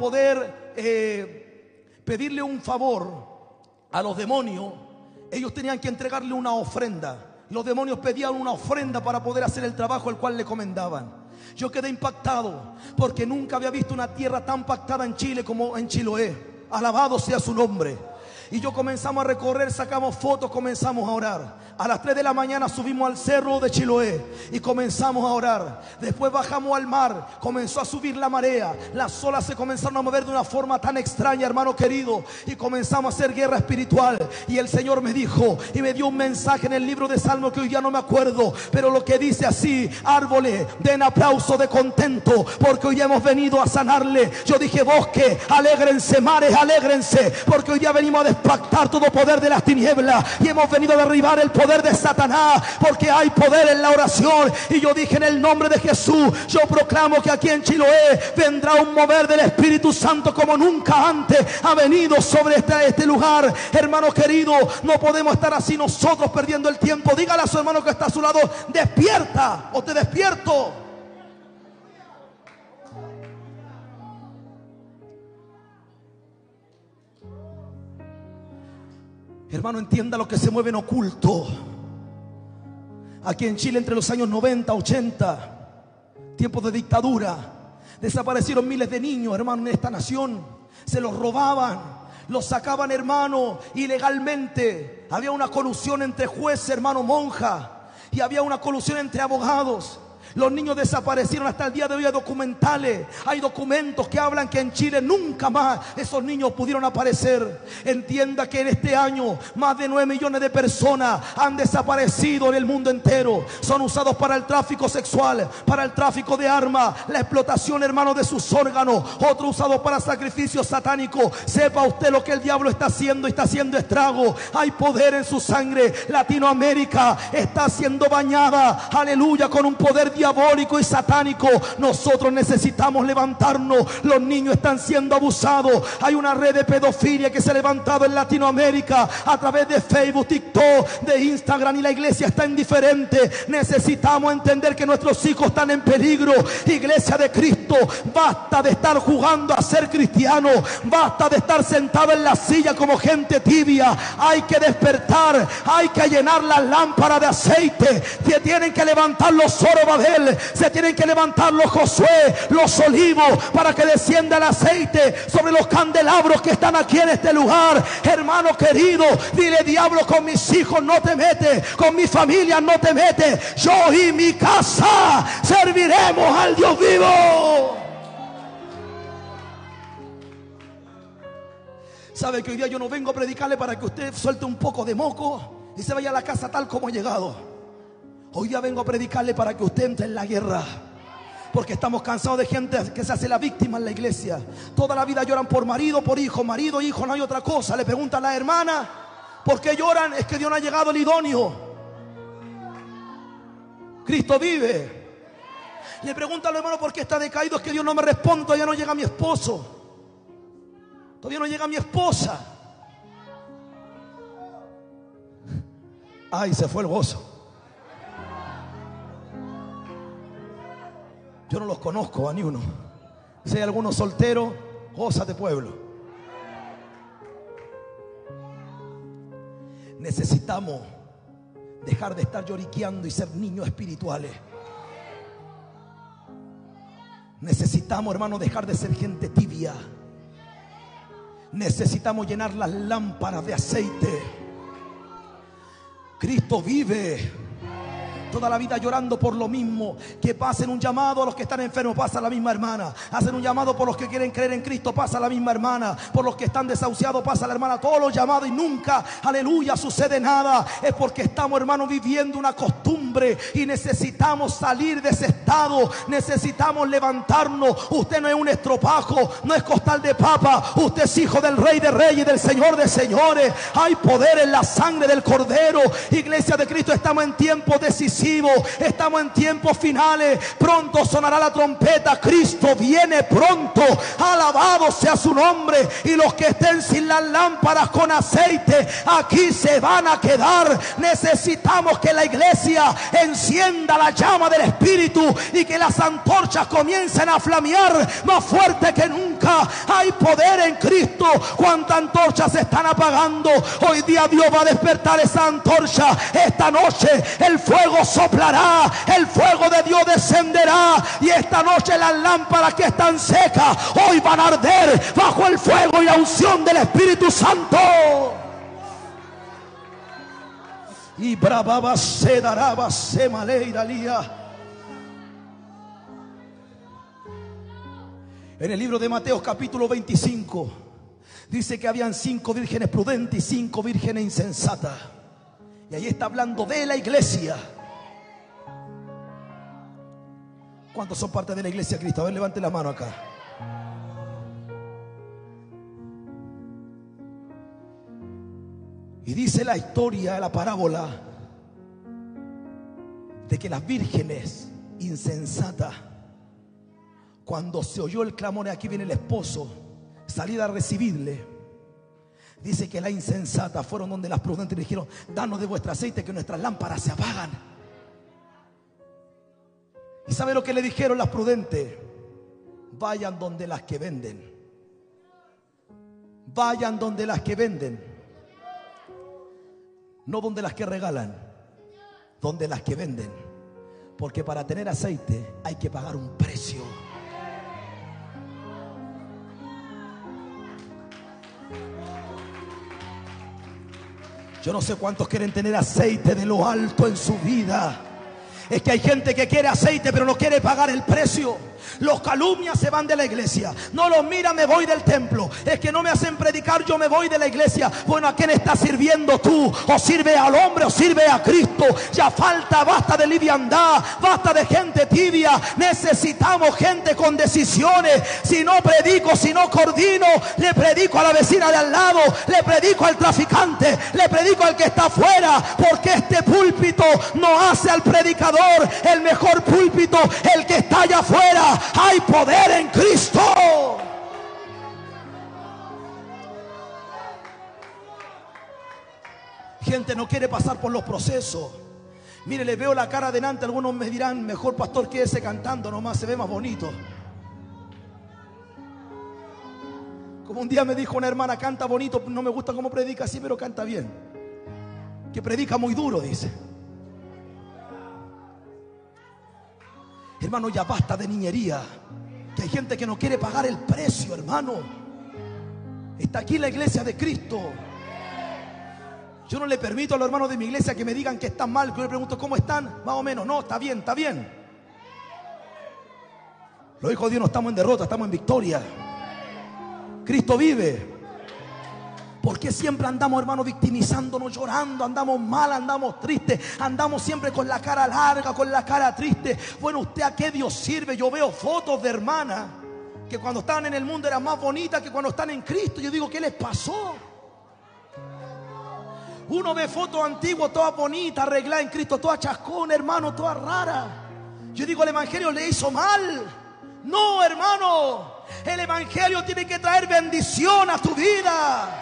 pedirle un favor a los demonios, ellos tenían que entregarle una ofrenda. Los demonios pedían una ofrenda para poder hacer el trabajo el cual le comendaban. Yo quedé impactado porque nunca había visto una tierra tan pactada en Chile como en Chiloé. Alabado sea su nombre. Y yo comenzamos a recorrer, sacamos fotos, comenzamos a orar. A las 3 de la mañana subimos al cerro de Chiloé y comenzamos a orar. Después bajamos al mar, comenzó a subir la marea. Las olas se comenzaron a mover de una forma tan extraña, hermano querido. Y comenzamos a hacer guerra espiritual. Y el Señor me dijo y me dio un mensaje en el libro de Salmo que hoy día no me acuerdo, pero lo que dice así: árboles, den aplauso de contento, porque hoy día hemos venido a sanarle. Yo dije: bosque, alégrense, mares, alégrense, porque hoy día venimos a despactar todo poder de las tinieblas y hemos venido a derribar el poder de Satanás, porque hay poder en la oración. Y yo dije: en el nombre de Jesús, yo proclamo que aquí en Chiloé vendrá un mover del Espíritu Santo como nunca antes ha venido sobre este lugar. Hermano querido, no podemos estar así nosotros perdiendo el tiempo. Dígale a su hermano que está a su lado: despierta o te despierto. Hermano, entienda lo que se mueve en oculto. Aquí en Chile, entre los años 90, 80, tiempos de dictadura, desaparecieron miles de niños, hermano, en esta nación. Se los robaban, los sacaban, hermano, ilegalmente. Había una colusión entre jueces, hermano, monja, y había una colusión entre abogados. Los niños desaparecieron. Hasta el día de hoy hay documentales, hay documentos que hablan que en Chile nunca más esos niños pudieron aparecer. Entienda que en este año más de 9 millones de personas han desaparecido en el mundo entero. Son usados para el tráfico sexual, para el tráfico de armas, la explotación, hermano, de sus órganos. Otro usado para sacrificios satánicos. Sepa usted lo que el diablo está haciendo, y está haciendo estrago. Hay poder en su sangre. Latinoamérica está siendo bañada, aleluya, con un poder diabólico y satánico. Nosotros necesitamos levantarnos. Los niños están siendo abusados. Hay una red de pedofilia que se ha levantado en Latinoamérica a través de Facebook, TikTok, de Instagram, y la iglesia está indiferente. Necesitamos entender que nuestros hijos están en peligro. Iglesia de Cristo, Cristo. Basta de estar jugando a ser cristiano. Basta de estar sentado en la silla como gente tibia. Hay que despertar, hay que llenar la lámpara de aceite. Se tienen que levantar los Zorobabel, se tienen que levantar los Josué, los Olivos, para que descienda el aceite sobre los candelabros que están aquí en este lugar. Hermano querido, dile: diablo, con mis hijos no te metes, con mi familia no te metes. Yo y mi casa serviremos al Dios vivo. Sabe que hoy día yo no vengo a predicarle para que usted suelte un poco de moco y se vaya a la casa tal como ha llegado. Hoy día vengo a predicarle para que usted entre en la guerra. Porque estamos cansados de gente que se hace la víctima en la iglesia. Toda la vida lloran por marido, por hijo, marido, hijo, no hay otra cosa. Le preguntan a la hermana: ¿por qué lloran? Es que Dios no ha llegado el idóneo. Cristo vive. Le preguntan a los hermanos: ¿por qué está decaído? Es que Dios no me responde, todavía no llega mi esposo. Todavía no llega mi esposa. Ay, se fue el gozo. Yo no los conozco a ni uno. Si hay algunos solteros, gózate, pueblo. Necesitamos dejar de estar lloriqueando y ser niños espirituales. Necesitamos, hermano, dejar de ser gente tibia. Necesitamos llenar las lámparas de aceite. Cristo vive. Toda la vida llorando por lo mismo. Que pasen un llamado a los que están enfermos, pasa la misma hermana. Hacen un llamado por los que quieren creer en Cristo, pasa la misma hermana. Por los que están desahuciados, pasa la hermana. Todos los llamados y nunca, aleluya, sucede nada. Es porque estamos, hermanos, viviendo una costumbre y necesitamos salir de ese estado. Necesitamos levantarnos. Usted no es un estropajo, no es costal de papa. Usted es hijo del Rey de Reyes y del Señor de Señores. Hay poder en la sangre del Cordero. Iglesia de Cristo, estamos en tiempos decisivos. Estamos en tiempos finales. Pronto sonará la trompeta. Cristo viene pronto. Alabado sea su nombre. Y los que estén sin las lámparas con aceite, aquí se van a quedar. Necesitamos que la iglesia encienda la llama del Espíritu y que las antorchas comiencen a flamear más fuerte que nunca. Hay poder en Cristo. ¿Cuántas antorchas se están apagando? Hoy día Dios va a despertar esa antorcha. Esta noche el fuego soplará, el fuego de Dios descenderá, y esta noche las lámparas que están secas hoy van a arder bajo el fuego y la unción del Espíritu Santo. Y bravaba se daraba se maleiralía. En el libro de Mateo capítulo 25 dice que habían 5 vírgenes prudentes y 5 vírgenes insensatas. Y ahí está hablando de la iglesia. ¿Cuántos son parte de la iglesia de Cristo? A ver, levante la mano acá. Y dice la historia, la parábola, de que las vírgenes insensatas, cuando se oyó el clamor, aquí viene el esposo, salida a recibirle, dice que las insensatas fueron donde las prudentes le dijeron: danos de vuestro aceite que nuestras lámparas se apagan. ¿Y sabe lo que le dijeron las prudentes? Vayan donde las que venden. Vayan donde las que venden. No donde las que regalan, donde las que venden. Porque para tener aceite hay que pagar un precio. Yo no sé cuántos quieren tener aceite de lo alto en su vida. Es que hay gente que quiere aceite pero no quiere pagar el precio. Los calumnias, se van de la iglesia. No los mira, me voy del templo. Es que no me hacen predicar, yo me voy de la iglesia. Bueno, ¿a quién estás sirviendo tú? O sirve al hombre o sirve a Cristo. Ya falta, basta de liviandad, basta de gente tibia. Necesitamos gente con decisiones. Si no predico, si no coordino, le predico a la vecina de al lado, le predico al traficante, le predico al que está afuera. Porque este púlpito no hace al predicador. El mejor púlpito, el que está allá afuera. Hay poder en Cristo. Gente no quiere pasar por los procesos. Mire, le veo la cara delante. Algunos me dirán: mejor pastor que ese cantando nomás, se ve más bonito. Como un día me dijo una hermana, canta bonito, no me gusta cómo predica así, pero canta bien. Que predica muy duro, dice. Hermano, ya basta de niñería. Que hay gente que no quiere pagar el precio, hermano. Está aquí la iglesia de Cristo. Yo no le permito a los hermanos de mi iglesia que me digan que están mal. Que yo le pregunto, ¿cómo están? Más o menos. No, está bien, está bien. Los hijos de Dios no estamos en derrota, estamos en victoria. Cristo vive. ¿Por qué siempre andamos, hermano, victimizándonos, llorando? Andamos mal, andamos tristes, andamos siempre con la cara larga, con la cara triste. Bueno, ¿usted a qué Dios sirve? Yo veo fotos de hermanas que cuando estaban en el mundo eran más bonitas que cuando están en Cristo. Yo digo, ¿qué les pasó? Uno ve fotos antiguas, todas bonitas, arregladas en Cristo, todas chascón, hermano, todas raras. Yo digo, el evangelio le hizo mal. No, hermano, el evangelio tiene que traer bendición a tu vida.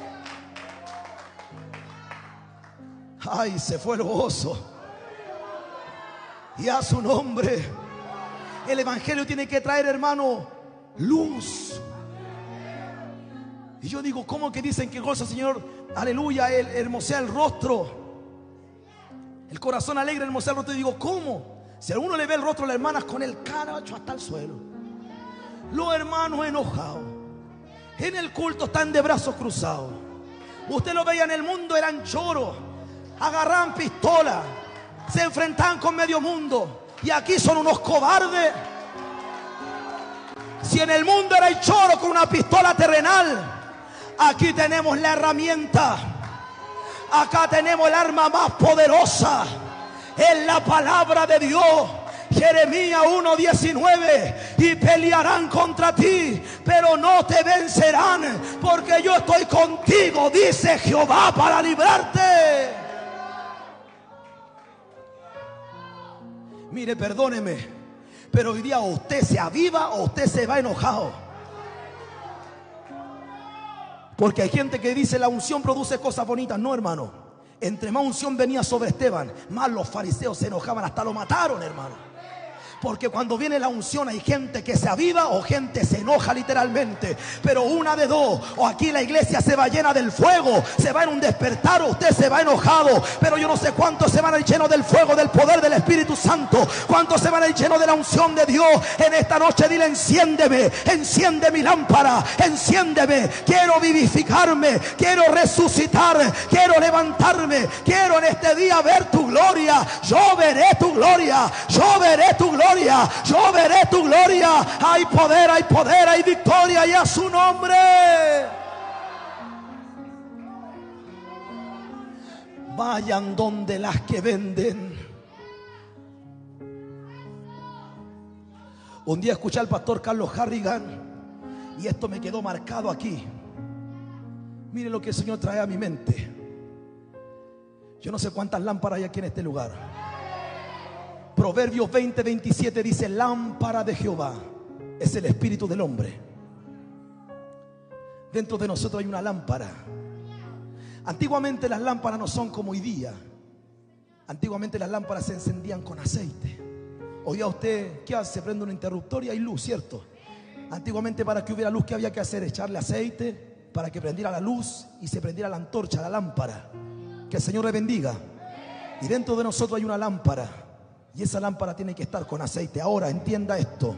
Ay, se fue el gozo. Y a su nombre. El evangelio tiene que traer, hermano, luz. Y yo digo, ¿cómo que dicen que el gozo, Señor, aleluya, hermosea el rostro? El corazón alegre hermosea el rostro. Y digo, ¿cómo? Si a alguno le ve el rostro a las hermanas con el caracho hasta el suelo, los hermanos enojados, en el culto están de brazos cruzados. Usted lo veía en el mundo, eran choros, agarraban pistola, se enfrentaban con medio mundo. Y aquí son unos cobardes. Si en el mundo era el choro con una pistola terrenal, aquí tenemos la herramienta. Acá tenemos el arma más poderosa. Es la palabra de Dios. Jeremías 1:19. Y pelearán contra ti, pero no te vencerán, porque yo estoy contigo, dice Jehová, para librarte. Mire, perdóneme, pero hoy día o usted se aviva o usted se va enojado. Porque hay gente que dice la unción produce cosas bonitas. No, hermano. Entre más unción venía sobre Esteban, más los fariseos se enojaban, hasta lo mataron, hermano. Porque cuando viene la unción hay gente que se aviva o gente se enoja literalmente. Pero una de dos: o aquí la iglesia se va llena del fuego, se va en un despertar, o usted se va enojado. Pero yo no sé cuántos se van a ir llenos del fuego, del poder del Espíritu Santo. Cuántos se van a ir llenos de la unción de Dios. En esta noche dile: enciéndeme, enciende mi lámpara, enciéndeme. Quiero vivificarme, quiero resucitar, quiero levantarme. Quiero en este día ver tu gloria. Yo veré tu gloria, yo veré tu gloria, yo veré tu gloria. Hay poder, hay victoria, y a su nombre. Vayan donde las que venden. Un día escuché al pastor Carlos Harrigan y esto me quedó marcado aquí. Mire lo que el Señor trae a mi mente. Yo no sé cuántas lámparas hay aquí en este lugar. Proverbios 20:27 dice: lámpara de Jehová es el espíritu del hombre. Dentro de nosotros hay una lámpara. Antiguamente las lámparas no son como hoy día. Antiguamente las lámparas se encendían con aceite. Hoy día usted, ¿qué hace? Prende un interruptor y hay luz, ¿cierto? Antiguamente, para que hubiera luz, ¿qué había que hacer? Echarle aceite para que prendiera la luz y se prendiera la antorcha, la lámpara. Que el Señor le bendiga. Y dentro de nosotros hay una lámpara. Y esa lámpara tiene que estar con aceite. Ahora entienda esto.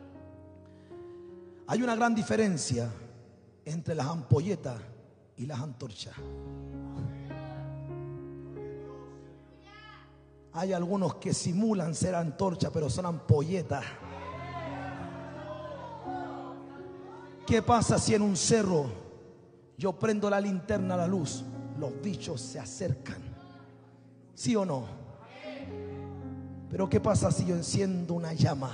Hay una gran diferencia entre las ampolletas y las antorchas. Hay algunos que simulan ser antorcha, pero son ampolletas. ¿Qué pasa si en un cerro yo prendo la linterna a la luz? Los bichos se acercan. ¿Sí o no? Pero ¿qué pasa si yo enciendo una llama?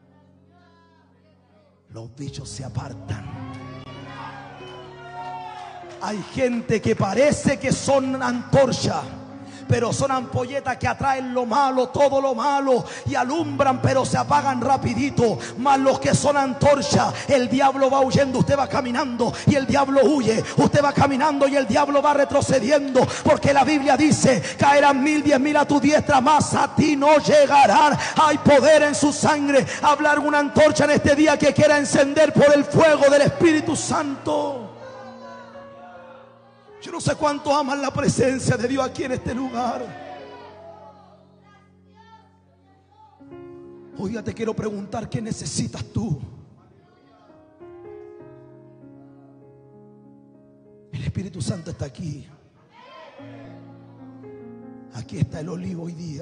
Los bichos se apartan. Hay gente que parece que son antorcha, pero son ampolletas que atraen lo malo, todo lo malo, y alumbran pero se apagan rapidito. Mas los que son antorcha, el diablo va huyendo, usted va caminando y el diablo huye, usted va caminando y el diablo va retrocediendo, porque la Biblia dice: caerán 1000, 10.000 a tu diestra, mas a ti no llegarán. Hay poder en su sangre. Hablar una antorcha en este día que quiera encender por el fuego del Espíritu Santo. Yo no sé cuántos aman la presencia de Dios aquí en este lugar. Hoy día te quiero preguntar: ¿qué necesitas tú? El Espíritu Santo está aquí. Aquí está el olivo hoy día.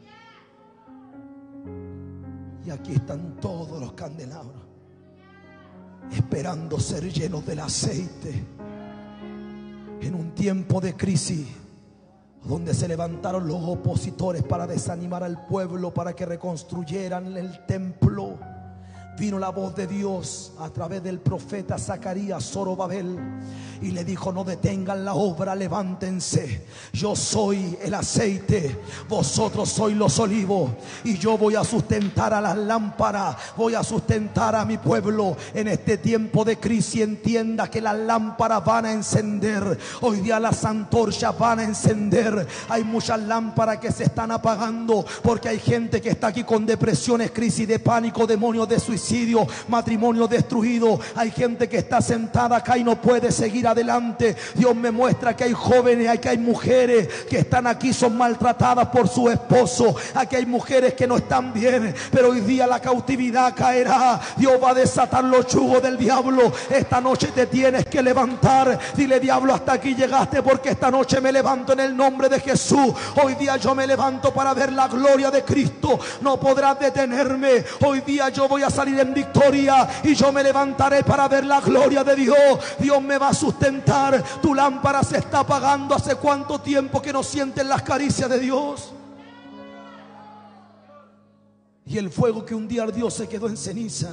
Y aquí están todos los candelabros, esperando ser llenos del aceite. En un tiempo de crisis, donde se levantaron los opositores para desanimar al pueblo, para que reconstruyeran el templo, vino la voz de Dios a través del profeta Zacarías, Zorobabel, y le dijo: no detengan la obra, levántense. Yo soy el aceite, vosotros sois los olivos, y yo voy a sustentar a las lámparas, voy a sustentar a mi pueblo en este tiempo de crisis. Entienda que las lámparas van a encender. Hoy día las antorchas van a encender. Hay muchas lámparas que se están apagando, porque hay gente que está aquí con depresiones, crisis de pánico, demonios de suicidio, matrimonio destruido. Hay gente que está sentada acá y no puede seguir adelante. Dios me muestra que hay jóvenes, que hay mujeres que están aquí, son maltratadas por su esposo. Aquí hay mujeres que no están bien, pero hoy día la cautividad caerá. Dios va a desatar los yugos del diablo. Esta noche te tienes que levantar. Dile: diablo, hasta aquí llegaste, porque esta noche me levanto en el nombre de Jesús. Hoy día yo me levanto para ver la gloria de Cristo. No podrás detenerme. Hoy día yo voy a salir en victoria, y yo me levantaré para ver la gloria de Dios. Dios me va a sustentar. Tu lámpara se está apagando. ¿Hace cuánto tiempo que no sienten las caricias de Dios? Y el fuego que un día ardió se quedó en ceniza.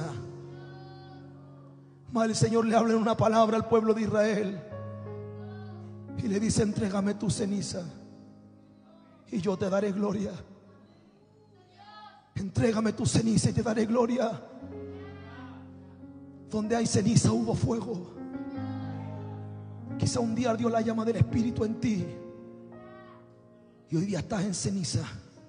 Mas el Señor le habla en una palabra al pueblo de Israel y le dice: entrégame tu ceniza y yo te daré gloria. Entrégame tu ceniza y te daré gloria. Donde hay ceniza hubo fuego. Quizá un día ardió la llama del Espíritu en ti, y hoy día estás en ceniza,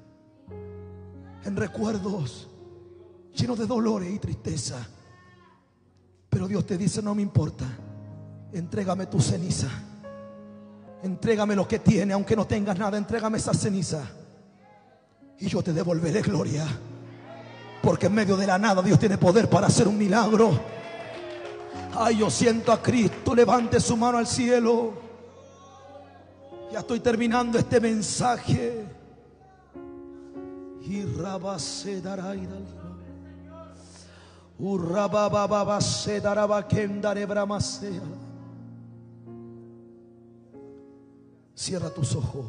en recuerdos llenos de dolores y tristeza. Pero Dios te dice: no me importa, entrégame tu ceniza, entrégame lo que tiene, aunque no tengas nada, entrégame esa ceniza y yo te devolveré gloria. Porque en medio de la nada Dios tiene poder para hacer un milagro. Ay, yo siento a Cristo. Levante su mano al cielo. Ya estoy terminando este mensaje. Y rabase daraidal. Urrabababase darabakendare bramasea. Cierra tus ojos.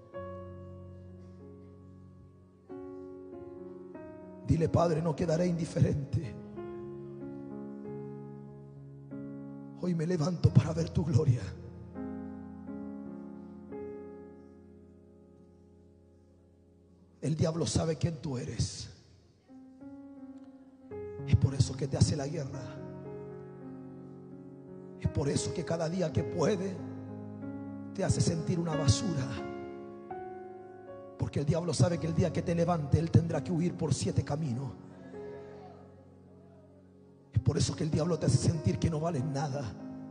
Dile: Padre, no quedaré indiferente. Hoy me levanto para ver tu gloria. El diablo sabe quién tú eres. Es por eso que te hace la guerra. Es por eso que cada día que puede te hace sentir una basura. Porque el diablo sabe que el día que te levante él tendrá que huir por 7 caminos. Es por eso que el diablo te hace sentir que no vales nada.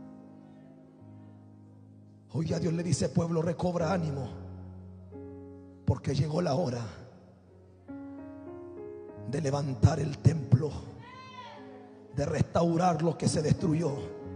Hoy ya Dios le dice: pueblo, recobra ánimo, porque llegó la hora de levantar el templo, de restaurar lo que se destruyó.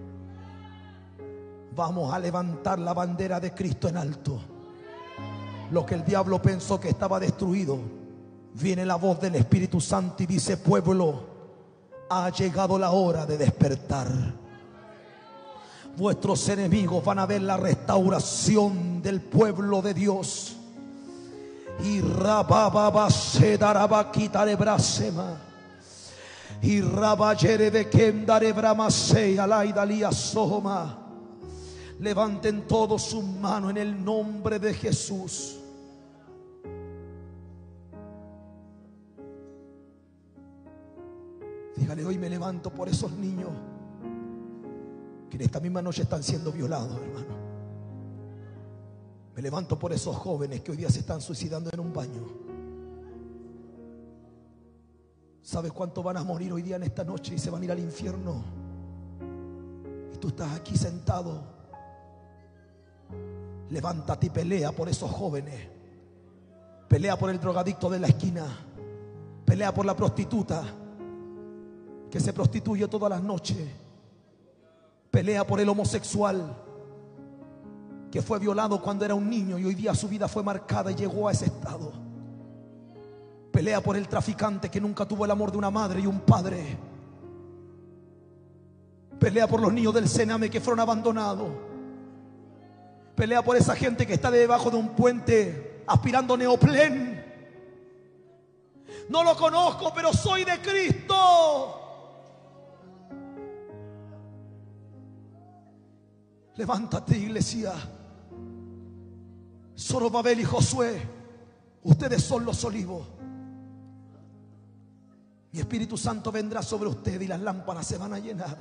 Vamos a levantar la bandera de Cristo en alto. Lo que el diablo pensó que estaba destruido, viene la voz del Espíritu Santo y dice: pueblo, ha llegado la hora de despertar. Vuestros enemigos van a ver la restauración del pueblo de Dios. Y rababa se daraba quitaré brasema. Y rabayere de kendare bramase alaidalia soma. Levanten todos sus manos en el nombre de Jesús. Dígale: hoy me levanto por esos niños que en esta misma noche están siendo violados, hermano. Me levanto por esos jóvenes que hoy día se están suicidando en un baño. ¿Sabes cuántos van a morir hoy día en esta noche y se van a ir al infierno? Y tú estás aquí sentado. Levántate y pelea por esos jóvenes. Pelea por el drogadicto de la esquina. Pelea por la prostituta que se prostituye todas las noches. Pelea por el homosexual que fue violado cuando era un niño y hoy día su vida fue marcada y llegó a ese estado. Pelea por el traficante que nunca tuvo el amor de una madre y un padre. Pelea por los niños del Sename que fueron abandonados. Pelea por esa gente que está debajo de un puente aspirando neoplen. No lo conozco, pero soy de Cristo. Levántate, iglesia. Zorobabel y Josué, ustedes son los olivos. Mi Espíritu Santo vendrá sobre usted y las lámparas se van a llenar.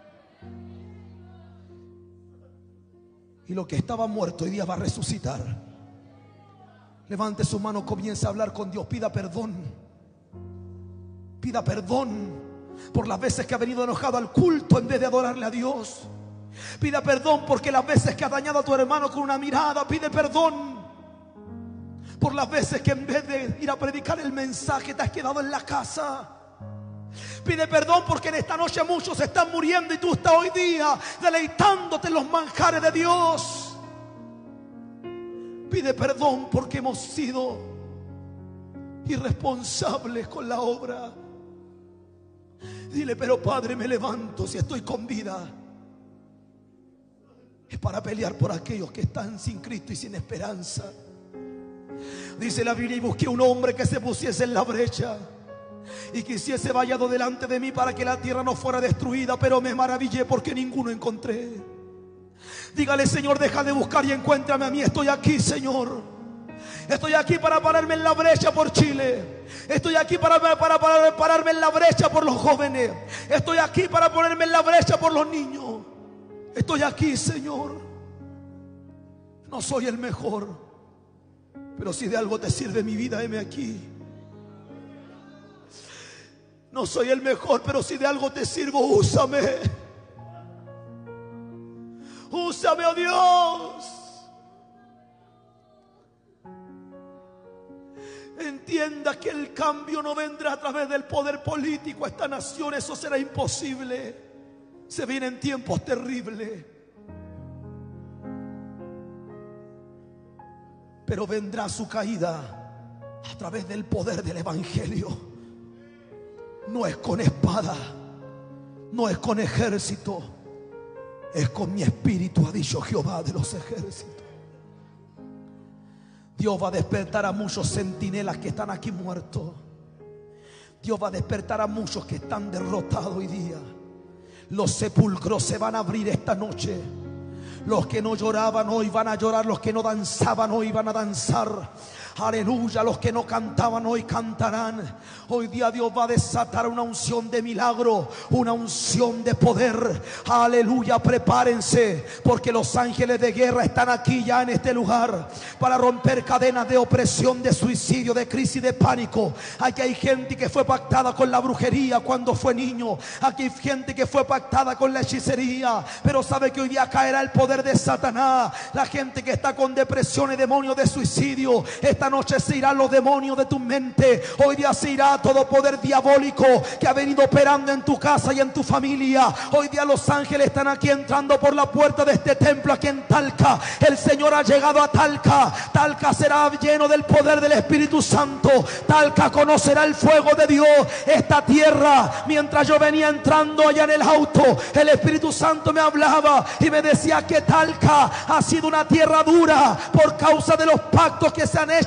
Y lo que estaba muerto hoy día va a resucitar. Levante su mano, comience a hablar con Dios. Pida perdón. Pida perdón por las veces que ha venido enojado al culto en vez de adorarle a Dios. Pida perdón porque las veces que ha dañado a tu hermano con una mirada. Pide perdón por las veces que en vez de ir a predicar el mensaje te has quedado en la casa. Pide perdón porque en esta noche muchos están muriendo y tú estás hoy día deleitándote en los manjares de Dios. Pide perdón porque hemos sido irresponsables con la obra. Dile: pero Padre, me levanto si estoy con vida. Es para pelear por aquellos que están sin Cristo y sin esperanza. Dice la Biblia: y busqué un hombre que se pusiese en la brecha y que hiciese vallado delante de mí para que la tierra no fuera destruida, pero me maravillé porque ninguno encontré. Dígale: Señor, deja de buscar y encuéntrame a mí. Estoy aquí, Señor. Estoy aquí para pararme en la brecha por Chile. Estoy aquí para pararme en la brecha por los jóvenes. Estoy aquí para ponerme en la brecha por los niños. Estoy aquí, Señor. No soy el mejor, pero si de algo te sirve mi vida, heme aquí. No soy el mejor, pero si de algo te sirvo, úsame. Úsame, oh Dios. Entienda que el cambio no vendrá a través del poder político a esta nación. Eso será imposible. Se vienen tiempos terribles. Pero vendrá su caída a través del poder del Evangelio. No es con espada, no es con ejército, es con mi espíritu, ha dicho Jehová de los ejércitos. Dios va a despertar a muchos centinelas que están aquí muertos. Dios va a despertar a muchos que están derrotados hoy día. Los sepulcros se van a abrir esta noche. Los que no lloraban hoy van a llorar. Los que no danzaban hoy van a danzar. Aleluya. Los que no cantaban hoy cantarán. Hoy día Dios va a desatar una unción de milagro, una unción de poder. Aleluya. Prepárense, porque los ángeles de guerra están aquí ya en este lugar para romper cadenas de opresión, de suicidio, de crisis, de pánico. Aquí hay gente que fue pactada con la brujería cuando fue niño. Aquí hay gente que fue pactada con la hechicería, pero sabe que hoy día caerá el poder de Satanás. La gente que está con depresión y demonios de suicidio, esta noche se irán los demonios de tu mente. Hoy día se irá todo poder diabólico que ha venido operando en tu casa y en tu familia. Hoy día los ángeles están aquí entrando por la puerta de este templo aquí en Talca. El Señor ha llegado a Talca. Talca será lleno del poder del Espíritu Santo. Talca conocerá el fuego de Dios. Esta tierra, mientras yo venía entrando allá en el auto, el Espíritu Santo me hablaba y me decía que Talca ha sido una tierra dura por causa de los pactos que se han hecho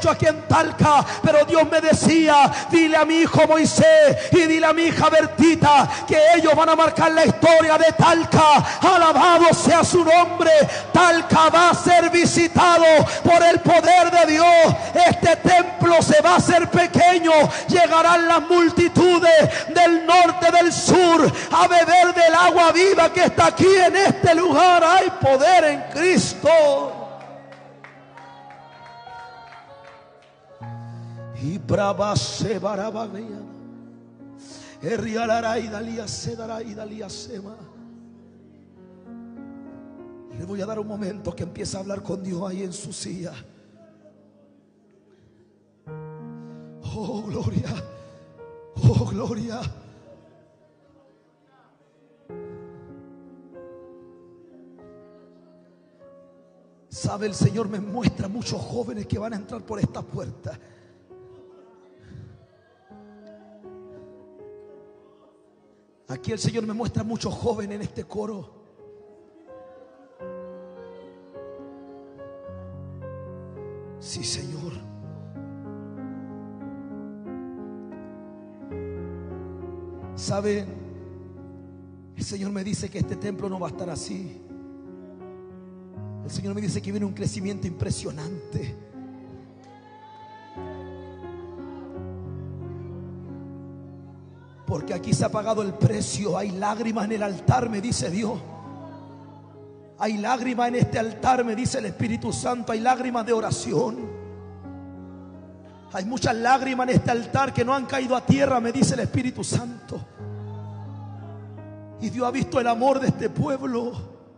hecho aquí en Talca, pero Dios me decía: dile a mi hijo Moisés y dile a mi hija Bertita que ellos van a marcar la historia de Talca. Alabado sea su nombre. Talca va a ser visitado por el poder de Dios. Este templo se va a hacer pequeño. Llegarán las multitudes del norte, del sur, a beber del agua viva que está aquí en este lugar. Hay poder en Cristo. Y brava se barabagaya. Errialará y dalía se dará y dalía se va. Le voy a dar un momento que empiece a hablar con Dios ahí en su silla. Oh, gloria. Oh, gloria. Sabe, el Señor me muestra muchos jóvenes que van a entrar por esta puerta. Aquí el Señor me muestra muchos jóvenes en este coro. Sí, Señor. ¿Saben? El Señor me dice que este templo no va a estar así. El Señor me dice que viene un crecimiento impresionante. Porque aquí se ha pagado el precio. Hay lágrimas en el altar, me dice Dios. Hay lágrimas en este altar, me dice el Espíritu Santo. Hay lágrimas de oración. Hay muchas lágrimas en este altar que no han caído a tierra, me dice el Espíritu Santo. Y Dios ha visto el amor de este pueblo.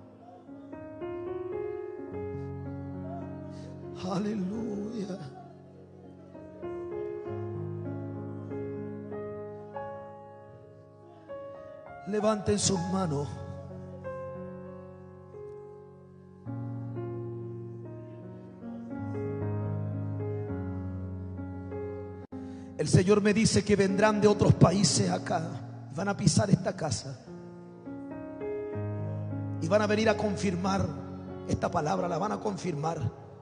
Aleluya. Levanten sus manos. El Señor me dice que vendrán de otros países acá. Van a pisar esta casa. Y van a venir a confirmar esta palabra. La van a confirmar.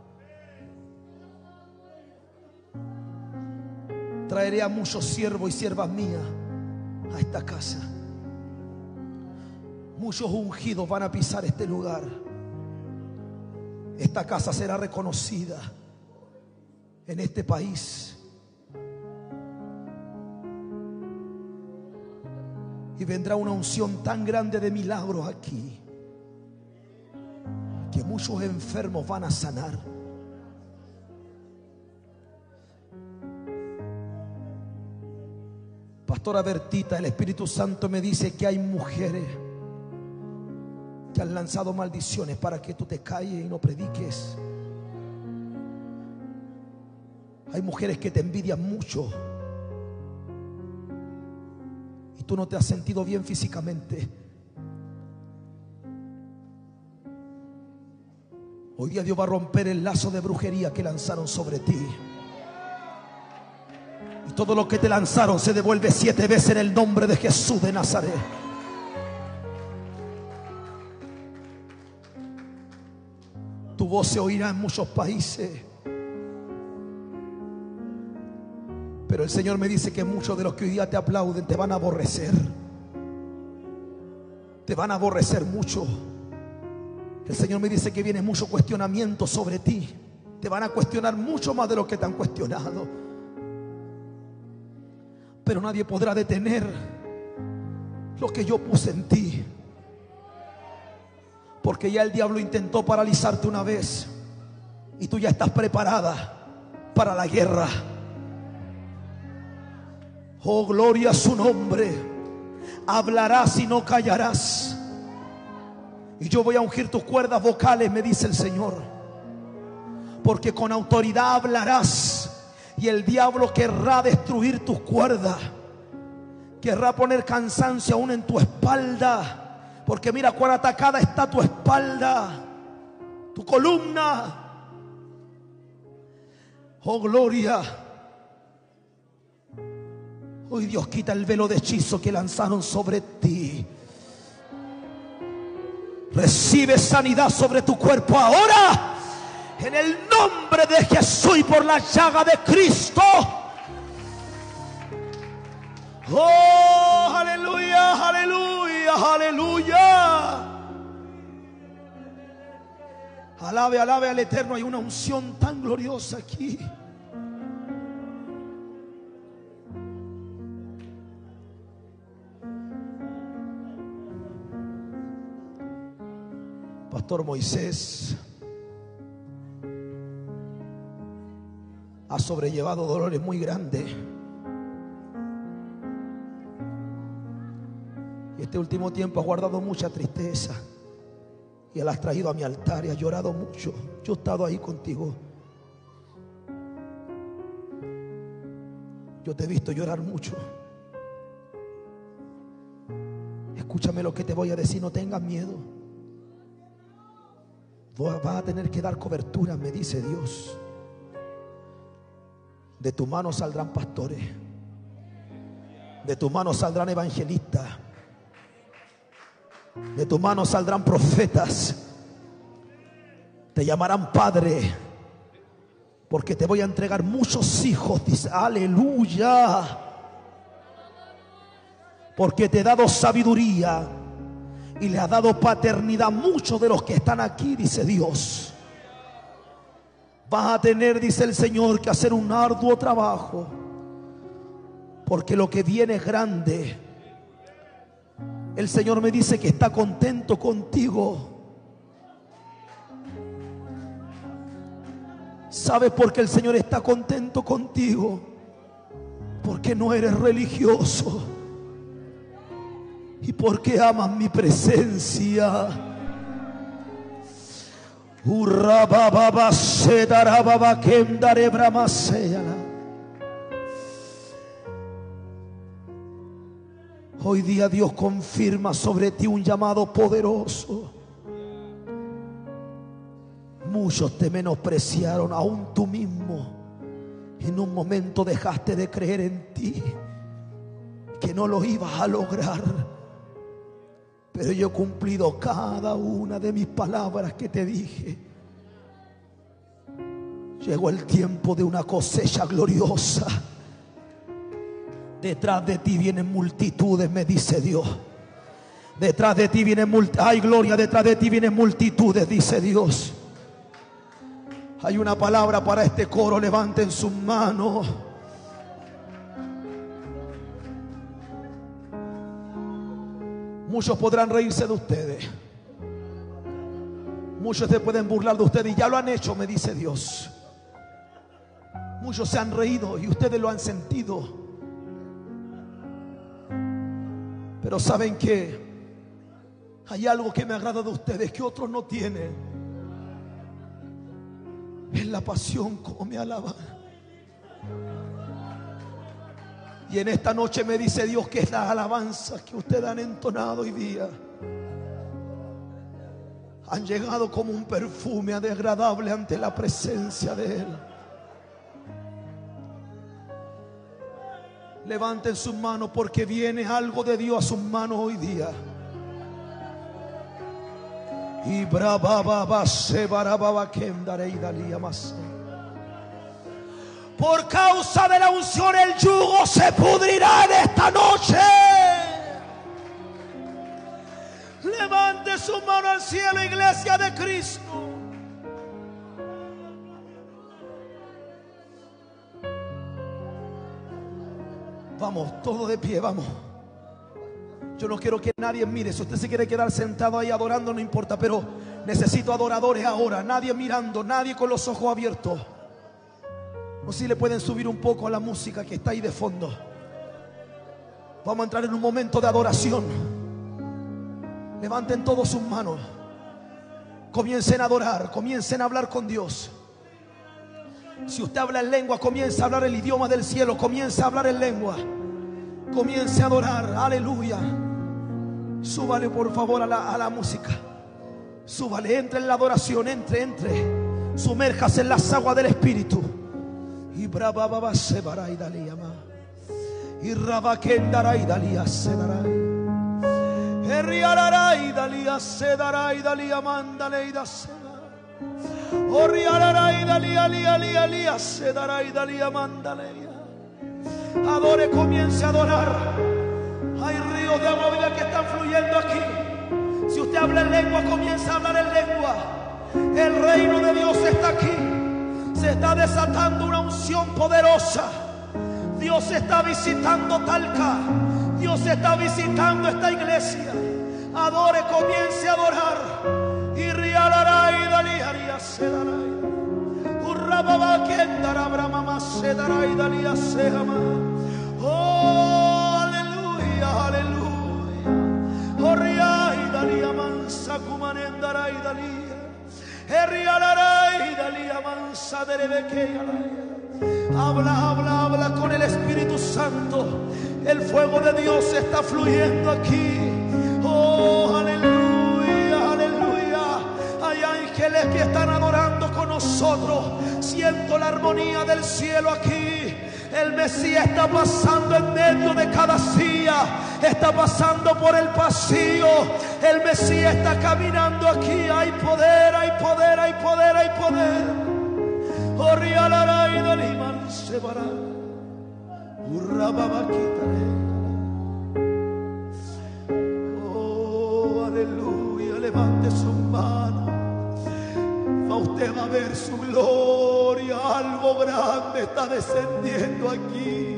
Traeré a muchos siervos y siervas mías a esta casa. Muchos ungidos van a pisar este lugar. Esta casa será reconocida en este país. Y vendrá una unción tan grande de milagros aquí que muchos enfermos van a sanar. Pastora Bertita, el Espíritu Santo me dice que hay mujeres que han lanzado maldiciones para que tú te calles y no prediques. Hay mujeres que te envidian mucho y tú no te has sentido bien físicamente. Hoy día Dios va a romper el lazo de brujería que lanzaron sobre ti. Y todo lo que te lanzaron se devuelve 7 veces en el nombre de Jesús de Nazaret. Tu voz se oirá en muchos países. Pero el Señor me dice que muchos de los que hoy día te aplauden te van a aborrecer. Te van a aborrecer mucho. El Señor me dice que viene mucho cuestionamiento sobre ti. Te van a cuestionar mucho más de lo que te han cuestionado. Pero nadie podrá detener lo que yo puse en ti. Porque ya el diablo intentó paralizarte una vez y tú ya estás preparada para la guerra. Oh, gloria a su nombre. Hablarás y no callarás. Y yo voy a ungir tus cuerdas vocales, me dice el Señor. Porque con autoridad hablarás. Y el diablo querrá destruir tus cuerdas. Querrá poner cansancio aún en tu espalda. Porque mira cuán atacada está tu espalda, tu columna. Oh, gloria. Hoy Dios quita el velo de hechizo que lanzaron sobre ti. Recibe sanidad sobre tu cuerpo ahora. En el nombre de Jesús y por la llaga de Cristo. Oh, aleluya, aleluya, aleluya. Alabe, alabe al Eterno. Hay una unción tan gloriosa aquí. Pastor Moisés ha sobrellevado dolores muy grandes. Y este último tiempo ha guardado mucha tristeza. Y la has traído a mi altar y ha llorado mucho. Yo he estado ahí contigo. Yo te he visto llorar mucho. Escúchame lo que te voy a decir, no tengas miedo. Vas a tener que dar cobertura, me dice Dios. De tu mano saldrán pastores. De tu mano saldrán evangelistas. De tu mano saldrán profetas. Te llamarán padre, porque te voy a entregar muchos hijos. Dice, aleluya. Porque te he dado sabiduría y le ha dado paternidad a muchos de los que están aquí, dice Dios. Vas a tener, dice el Señor, que hacer un arduo trabajo, porque lo que viene es grande. El Señor me dice que está contento contigo. ¿Sabes por qué el Señor está contento contigo? Porque no eres religioso y porque amas mi presencia. Hoy día Dios confirma sobre ti un llamado poderoso. Muchos te menospreciaron, aún tú mismo en un momento dejaste de creer en ti, que no lo ibas a lograr. Pero yo he cumplido cada una de mis palabras que te dije. Llegó el tiempo de una cosecha gloriosa. Detrás de ti vienen multitudes, me dice Dios. Detrás de ti vienen multitudes. Ay, gloria, detrás de ti vienen multitudes, dice Dios. Hay una palabra para este coro. Levanten sus manos. Muchos podrán reírse de ustedes. Muchos se pueden burlar de ustedes y ya lo han hecho, me dice Dios. Muchos se han reído y ustedes lo han sentido. Pero saben que hay algo que me agrada de ustedes que otros no tienen. Es la pasión como me alaban. Y en esta noche me dice Dios que es las alabanzas que ustedes han entonado hoy día han llegado como un perfume agradable ante la presencia de Él. Levanten sus manos porque viene algo de Dios a sus manos hoy día. Y por causa de la unción el yugo se pudrirá en esta noche. Levante su mano al cielo, iglesia de Cristo. Vamos, todos de pie, vamos. Yo no quiero que nadie mire. Si usted se quiere quedar sentado ahí adorando, no importa, pero necesito adoradores ahora. Nadie mirando, nadie con los ojos abiertos. O si le pueden subir un poco a la música que está ahí de fondo. Vamos a entrar en un momento de adoración. Levanten todos sus manos. Comiencen a adorar, comiencen a hablar con Dios. Si usted habla en lengua, comience a hablar el idioma del cielo. Comience a hablar en lengua. Comience a adorar, aleluya. Súbale por favor a la música. Súbale, entre en la adoración, entre. Sumérjase en las aguas del Espíritu. Y brava baba se barai daliyama. Y rabakendarai dalia se darai. Erriararai dalia se darai dalia mandalei da se. Adore, comience a adorar. Hay ríos de agua viva que están fluyendo aquí. Si usted habla en lengua, comienza a hablar en lengua. El reino de Dios está aquí. Se está desatando una unción poderosa. Dios está visitando Talca. Dios está visitando esta iglesia. Adore, comience a adorar. Y rialarai, daliaria, sedarai. Urrababa, kendara, brahmama, sedarai, dalia, sehama. Oh, aleluya, aleluya. Oriai, dalia, mansa, kumanendarai, dalia. Erialarai, dalia, mansa, derebekealai. Habla, habla, habla con el Espíritu Santo. El fuego de Dios está fluyendo aquí. Oh, aleluya, aleluya. Hay ángeles que están adorando con nosotros. Siento la armonía del cielo aquí. El Mesías está pasando en medio de cada silla. Está pasando por el pasillo. El Mesías está caminando aquí. Hay poder, hay poder, hay poder, hay poder. Oh, aleluya. Levante su mano. Usted va a ver su gloria. Algo grande está descendiendo aquí.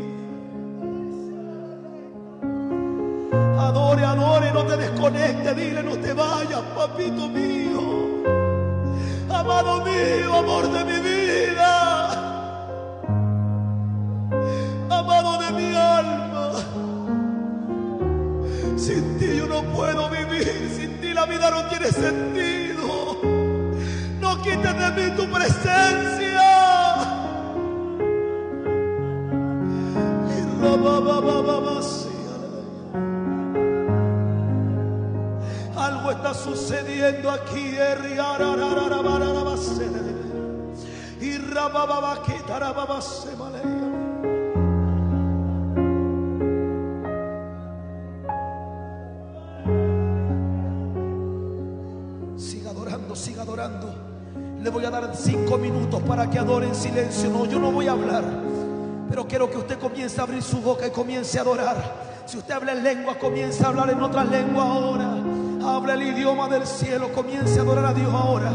Adore, adore, no te desconecte. Dile, no te vayas, papito mío. Amado mío, amor de mi vida, amado de mi alma. Sin ti yo no puedo vivir, sin ti la vida no tiene sentido. No quites de mí tu presencia. Algo está sucediendo aquí. Siga adorando, siga adorando. Le voy a dar 5 minutos para que adore en silencio. No, yo no voy a hablar, pero quiero que usted comience a abrir su boca y comience a adorar. Si usted habla en lengua, comience a hablar en otra lengua ahora. Habla el idioma del cielo, comience a adorar a Dios ahora.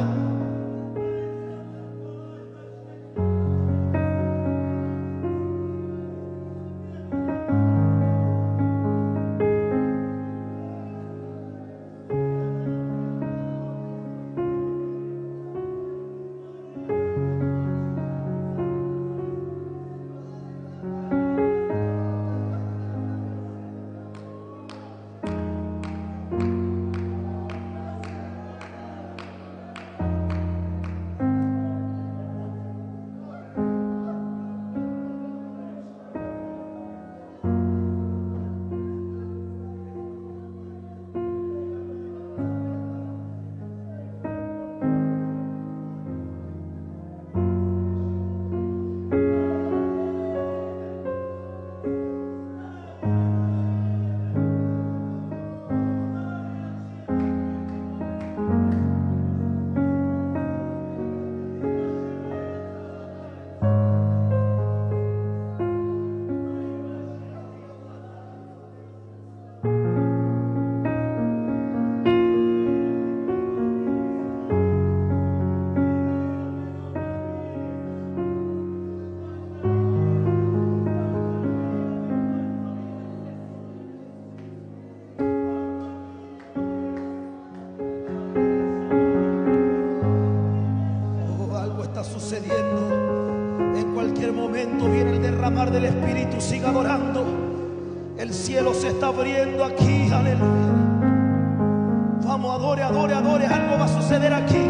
En cualquier momento viene el derramar del Espíritu. Siga adorando. El cielo se está abriendo aquí. Aleluya. Vamos, adore, adore, adore. Algo va a suceder aquí.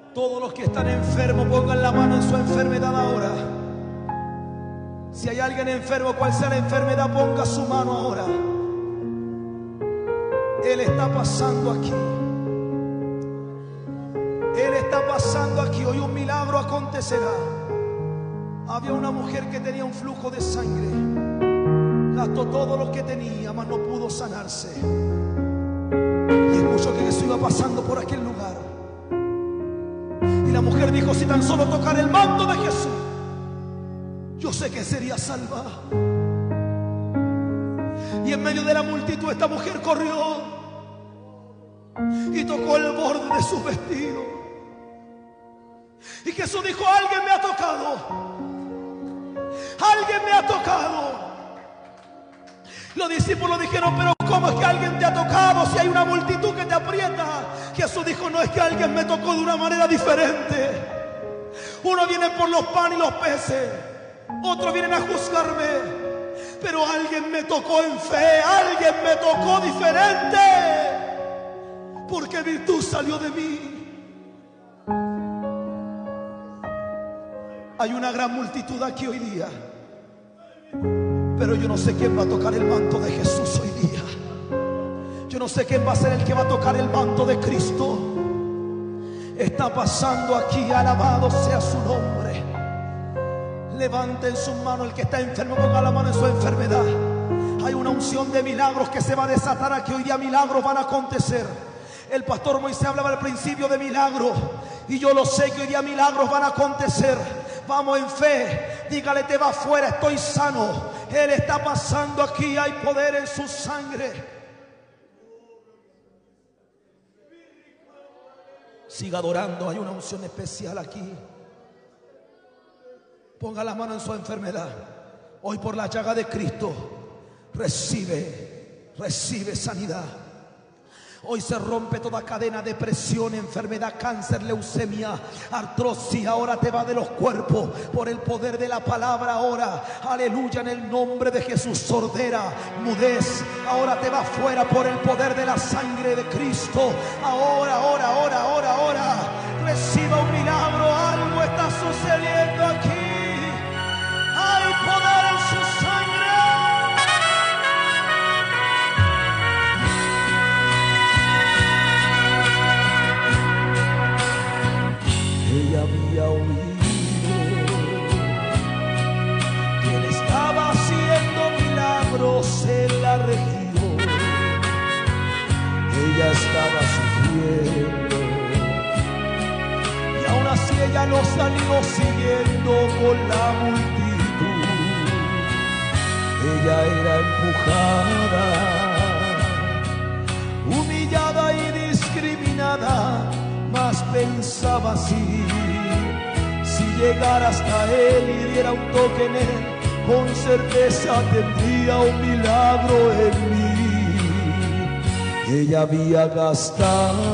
Todos los que están enfermos pongan la mano en su enfermedad ahora. Si hay alguien enfermo, cual sea la enfermedad, ponga su mano ahora. Él está pasando aquí. Él está pasando aquí. Hoy un milagro acontecerá. Había una mujer que tenía un flujo de sangre. Gastó todo lo que tenía, mas no pudo sanarse. Y escuchó que Jesús iba pasando por aquel lugar. Y la mujer dijo: si tan solo tocar el manto de Jesús, yo sé que sería salvada. Y en medio de la multitud esta mujer corrió y tocó el borde de su vestido. Y Jesús dijo: alguien me ha tocado. Alguien me ha tocado. Los discípulos dijeron: pero ¿cómo es que alguien te ha tocado si hay una multitud que te aprieta? Jesús dijo: no, es que alguien me tocó de una manera diferente. Uno viene por los panes y los peces, otros vienen a juzgarme, pero alguien me tocó en fe, alguien me tocó diferente, porque virtud salió de mí. Hay una gran multitud aquí hoy día, pero yo no sé quién va a tocar el manto de Jesús hoy día. Yo no sé quién va a ser el que va a tocar el manto de Cristo. Está pasando aquí, alabado sea su nombre. Levanten sus manos, el que está enfermo ponga la mano en su enfermedad. Hay una unción de milagros que se va a desatar aquí hoy día. Milagros van a acontecer. El pastor Moisés hablaba al principio de milagros, y yo lo sé que hoy día milagros van a acontecer. Vamos en fe, dígale: te va afuera, estoy sano. Él está pasando aquí, hay poder en su sangre. Siga adorando, hay una unción especial aquí. Ponga la mano en su enfermedad. Hoy por la llaga de Cristo recibe sanidad. Hoy se rompe toda cadena, depresión, enfermedad, cáncer, leucemia, artrosis. Ahora te va de los cuerpos por el poder de la palabra. Ahora, aleluya, en el nombre de Jesús. Sordera, mudez, ahora te va fuera por el poder de la sangre de Cristo. Ahora reciba un milagro. Algo está sucediendo aquí. Hay poder en su sangre. Ella había oído que él estaba haciendo milagros en la región. Ella estaba sufriendo y aún así ella lo salió siguiendo con la multitud. Ella era empujada, humillada y discriminada, mas pensaba así: si llegara hasta él y diera un toque en él, con certeza tendría un milagro en mí. Ella había gastado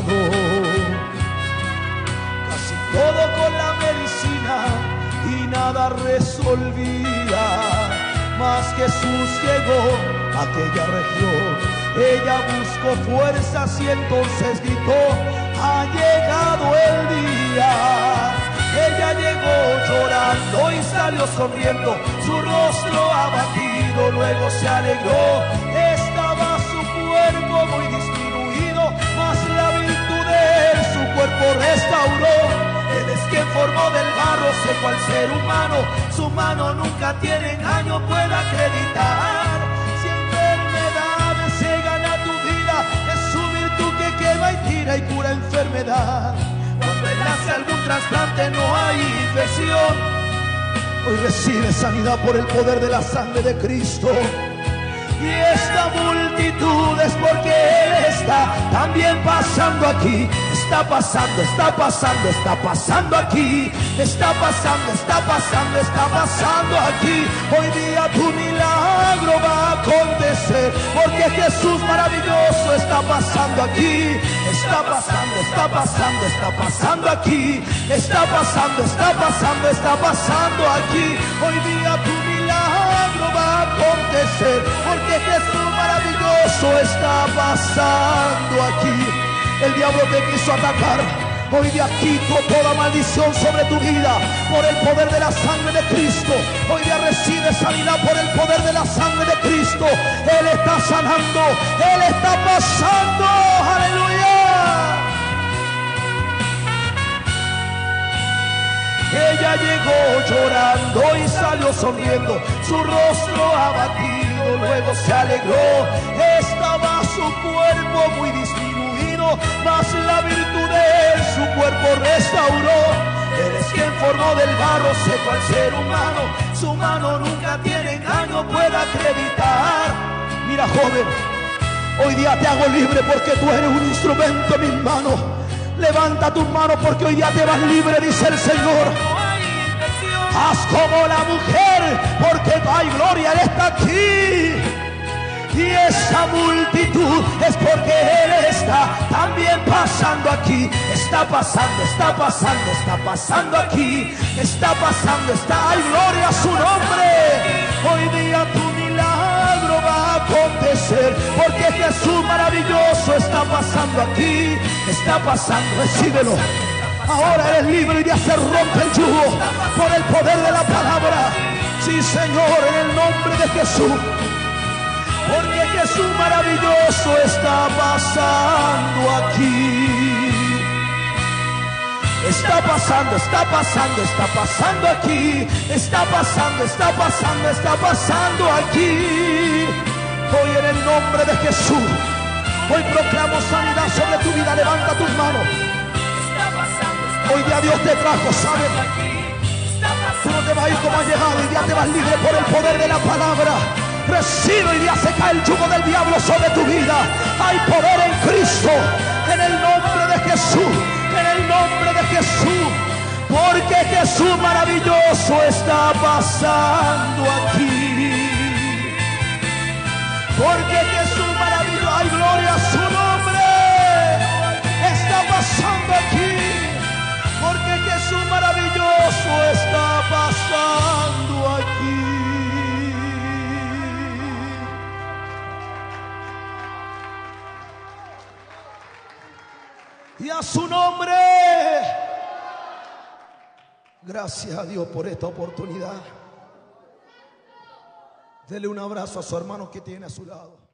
casi todo con la medicina y nada resolvía, mas Jesús llegó a aquella región. Ella buscó fuerzas y entonces gritó: ha llegado el día. Ella llegó llorando y salió sonriendo, su rostro abatido, luego se alegró. Estaba su cuerpo muy disminuido, mas la virtud de él su cuerpo restauró. Él es quien formó del barro, secó al ser humano, su mano nunca tiene engaño, puede acreditar. Si enfermedades se gana tu vida, es su virtud que quema y tira y cura enfermedad. Cuando él hace algún trasplante no hay infección. Hoy recibe sanidad por el poder de la sangre de Cristo. Y esta multitud es porque él está también pasando aquí. Está pasando aquí. Está pasando aquí. Hoy día tu milagro va a acontecer, porque Jesús maravilloso está pasando aquí. Está pasando aquí. Está pasando aquí. Hoy día tu milagro va a acontecer, porque Jesús maravilloso está pasando aquí. El diablo te quiso atacar, Hoy día quito toda maldición sobre tu vida por el poder de la sangre de Cristo. Hoy día recibe sanidad por el poder de la sangre de Cristo. Él está sanando, Él está pasando. Aleluya. Ella llegó llorando y salió sonriendo, su rostro abatido, luego se alegró. Estaba su cuerpo muy disminuido, mas la virtud de él su cuerpo restauró. Él es quien formó del barro seco al ser humano, su mano nunca tiene engaño, puede acreditar. Mira, joven, hoy día te hago libre porque tú eres un instrumento en mis manos. Levanta tus manos porque hoy día te vas libre, dice el Señor. Haz como la mujer, porque no hay gloria, Él está aquí. Y esa multitud es porque Él está también pasando aquí. Está pasando, está pasando, está pasando aquí. Está pasando, hay gloria a su nombre. Hoy día tu milagro va a acontecer, porque Jesús maravilloso está pasando aquí. Está pasando, recíbelo. Ahora eres libre y ya se rompe el yugo por el poder de la palabra. Sí, Señor, en el nombre de Jesús. Porque Jesús maravilloso está pasando aquí. Está pasando, está pasando, está pasando aquí. Está pasando, está pasando, está pasando aquí. Hoy en el nombre de Jesús, hoy proclamo sanidad sobre tu vida. Levanta tus manos. Hoy día Dios te trajo, ¿sabes? Tú no te vas a ir como has llegado. Hoy día te vas libre por el poder de la palabra. Recibe, hoy día se cae el yugo del diablo sobre tu vida. Hay poder en Cristo, en el nombre de Jesús, en el nombre de Jesús. Porque Jesús maravilloso está pasando aquí. Porque Jesús maravilloso, hay gloria a su nombre. Está pasando aquí. Porque Jesús maravilloso está pasando aquí. Y a su nombre. Gracias a Dios por esta oportunidad. Dele un abrazo a su hermano que tiene a su lado.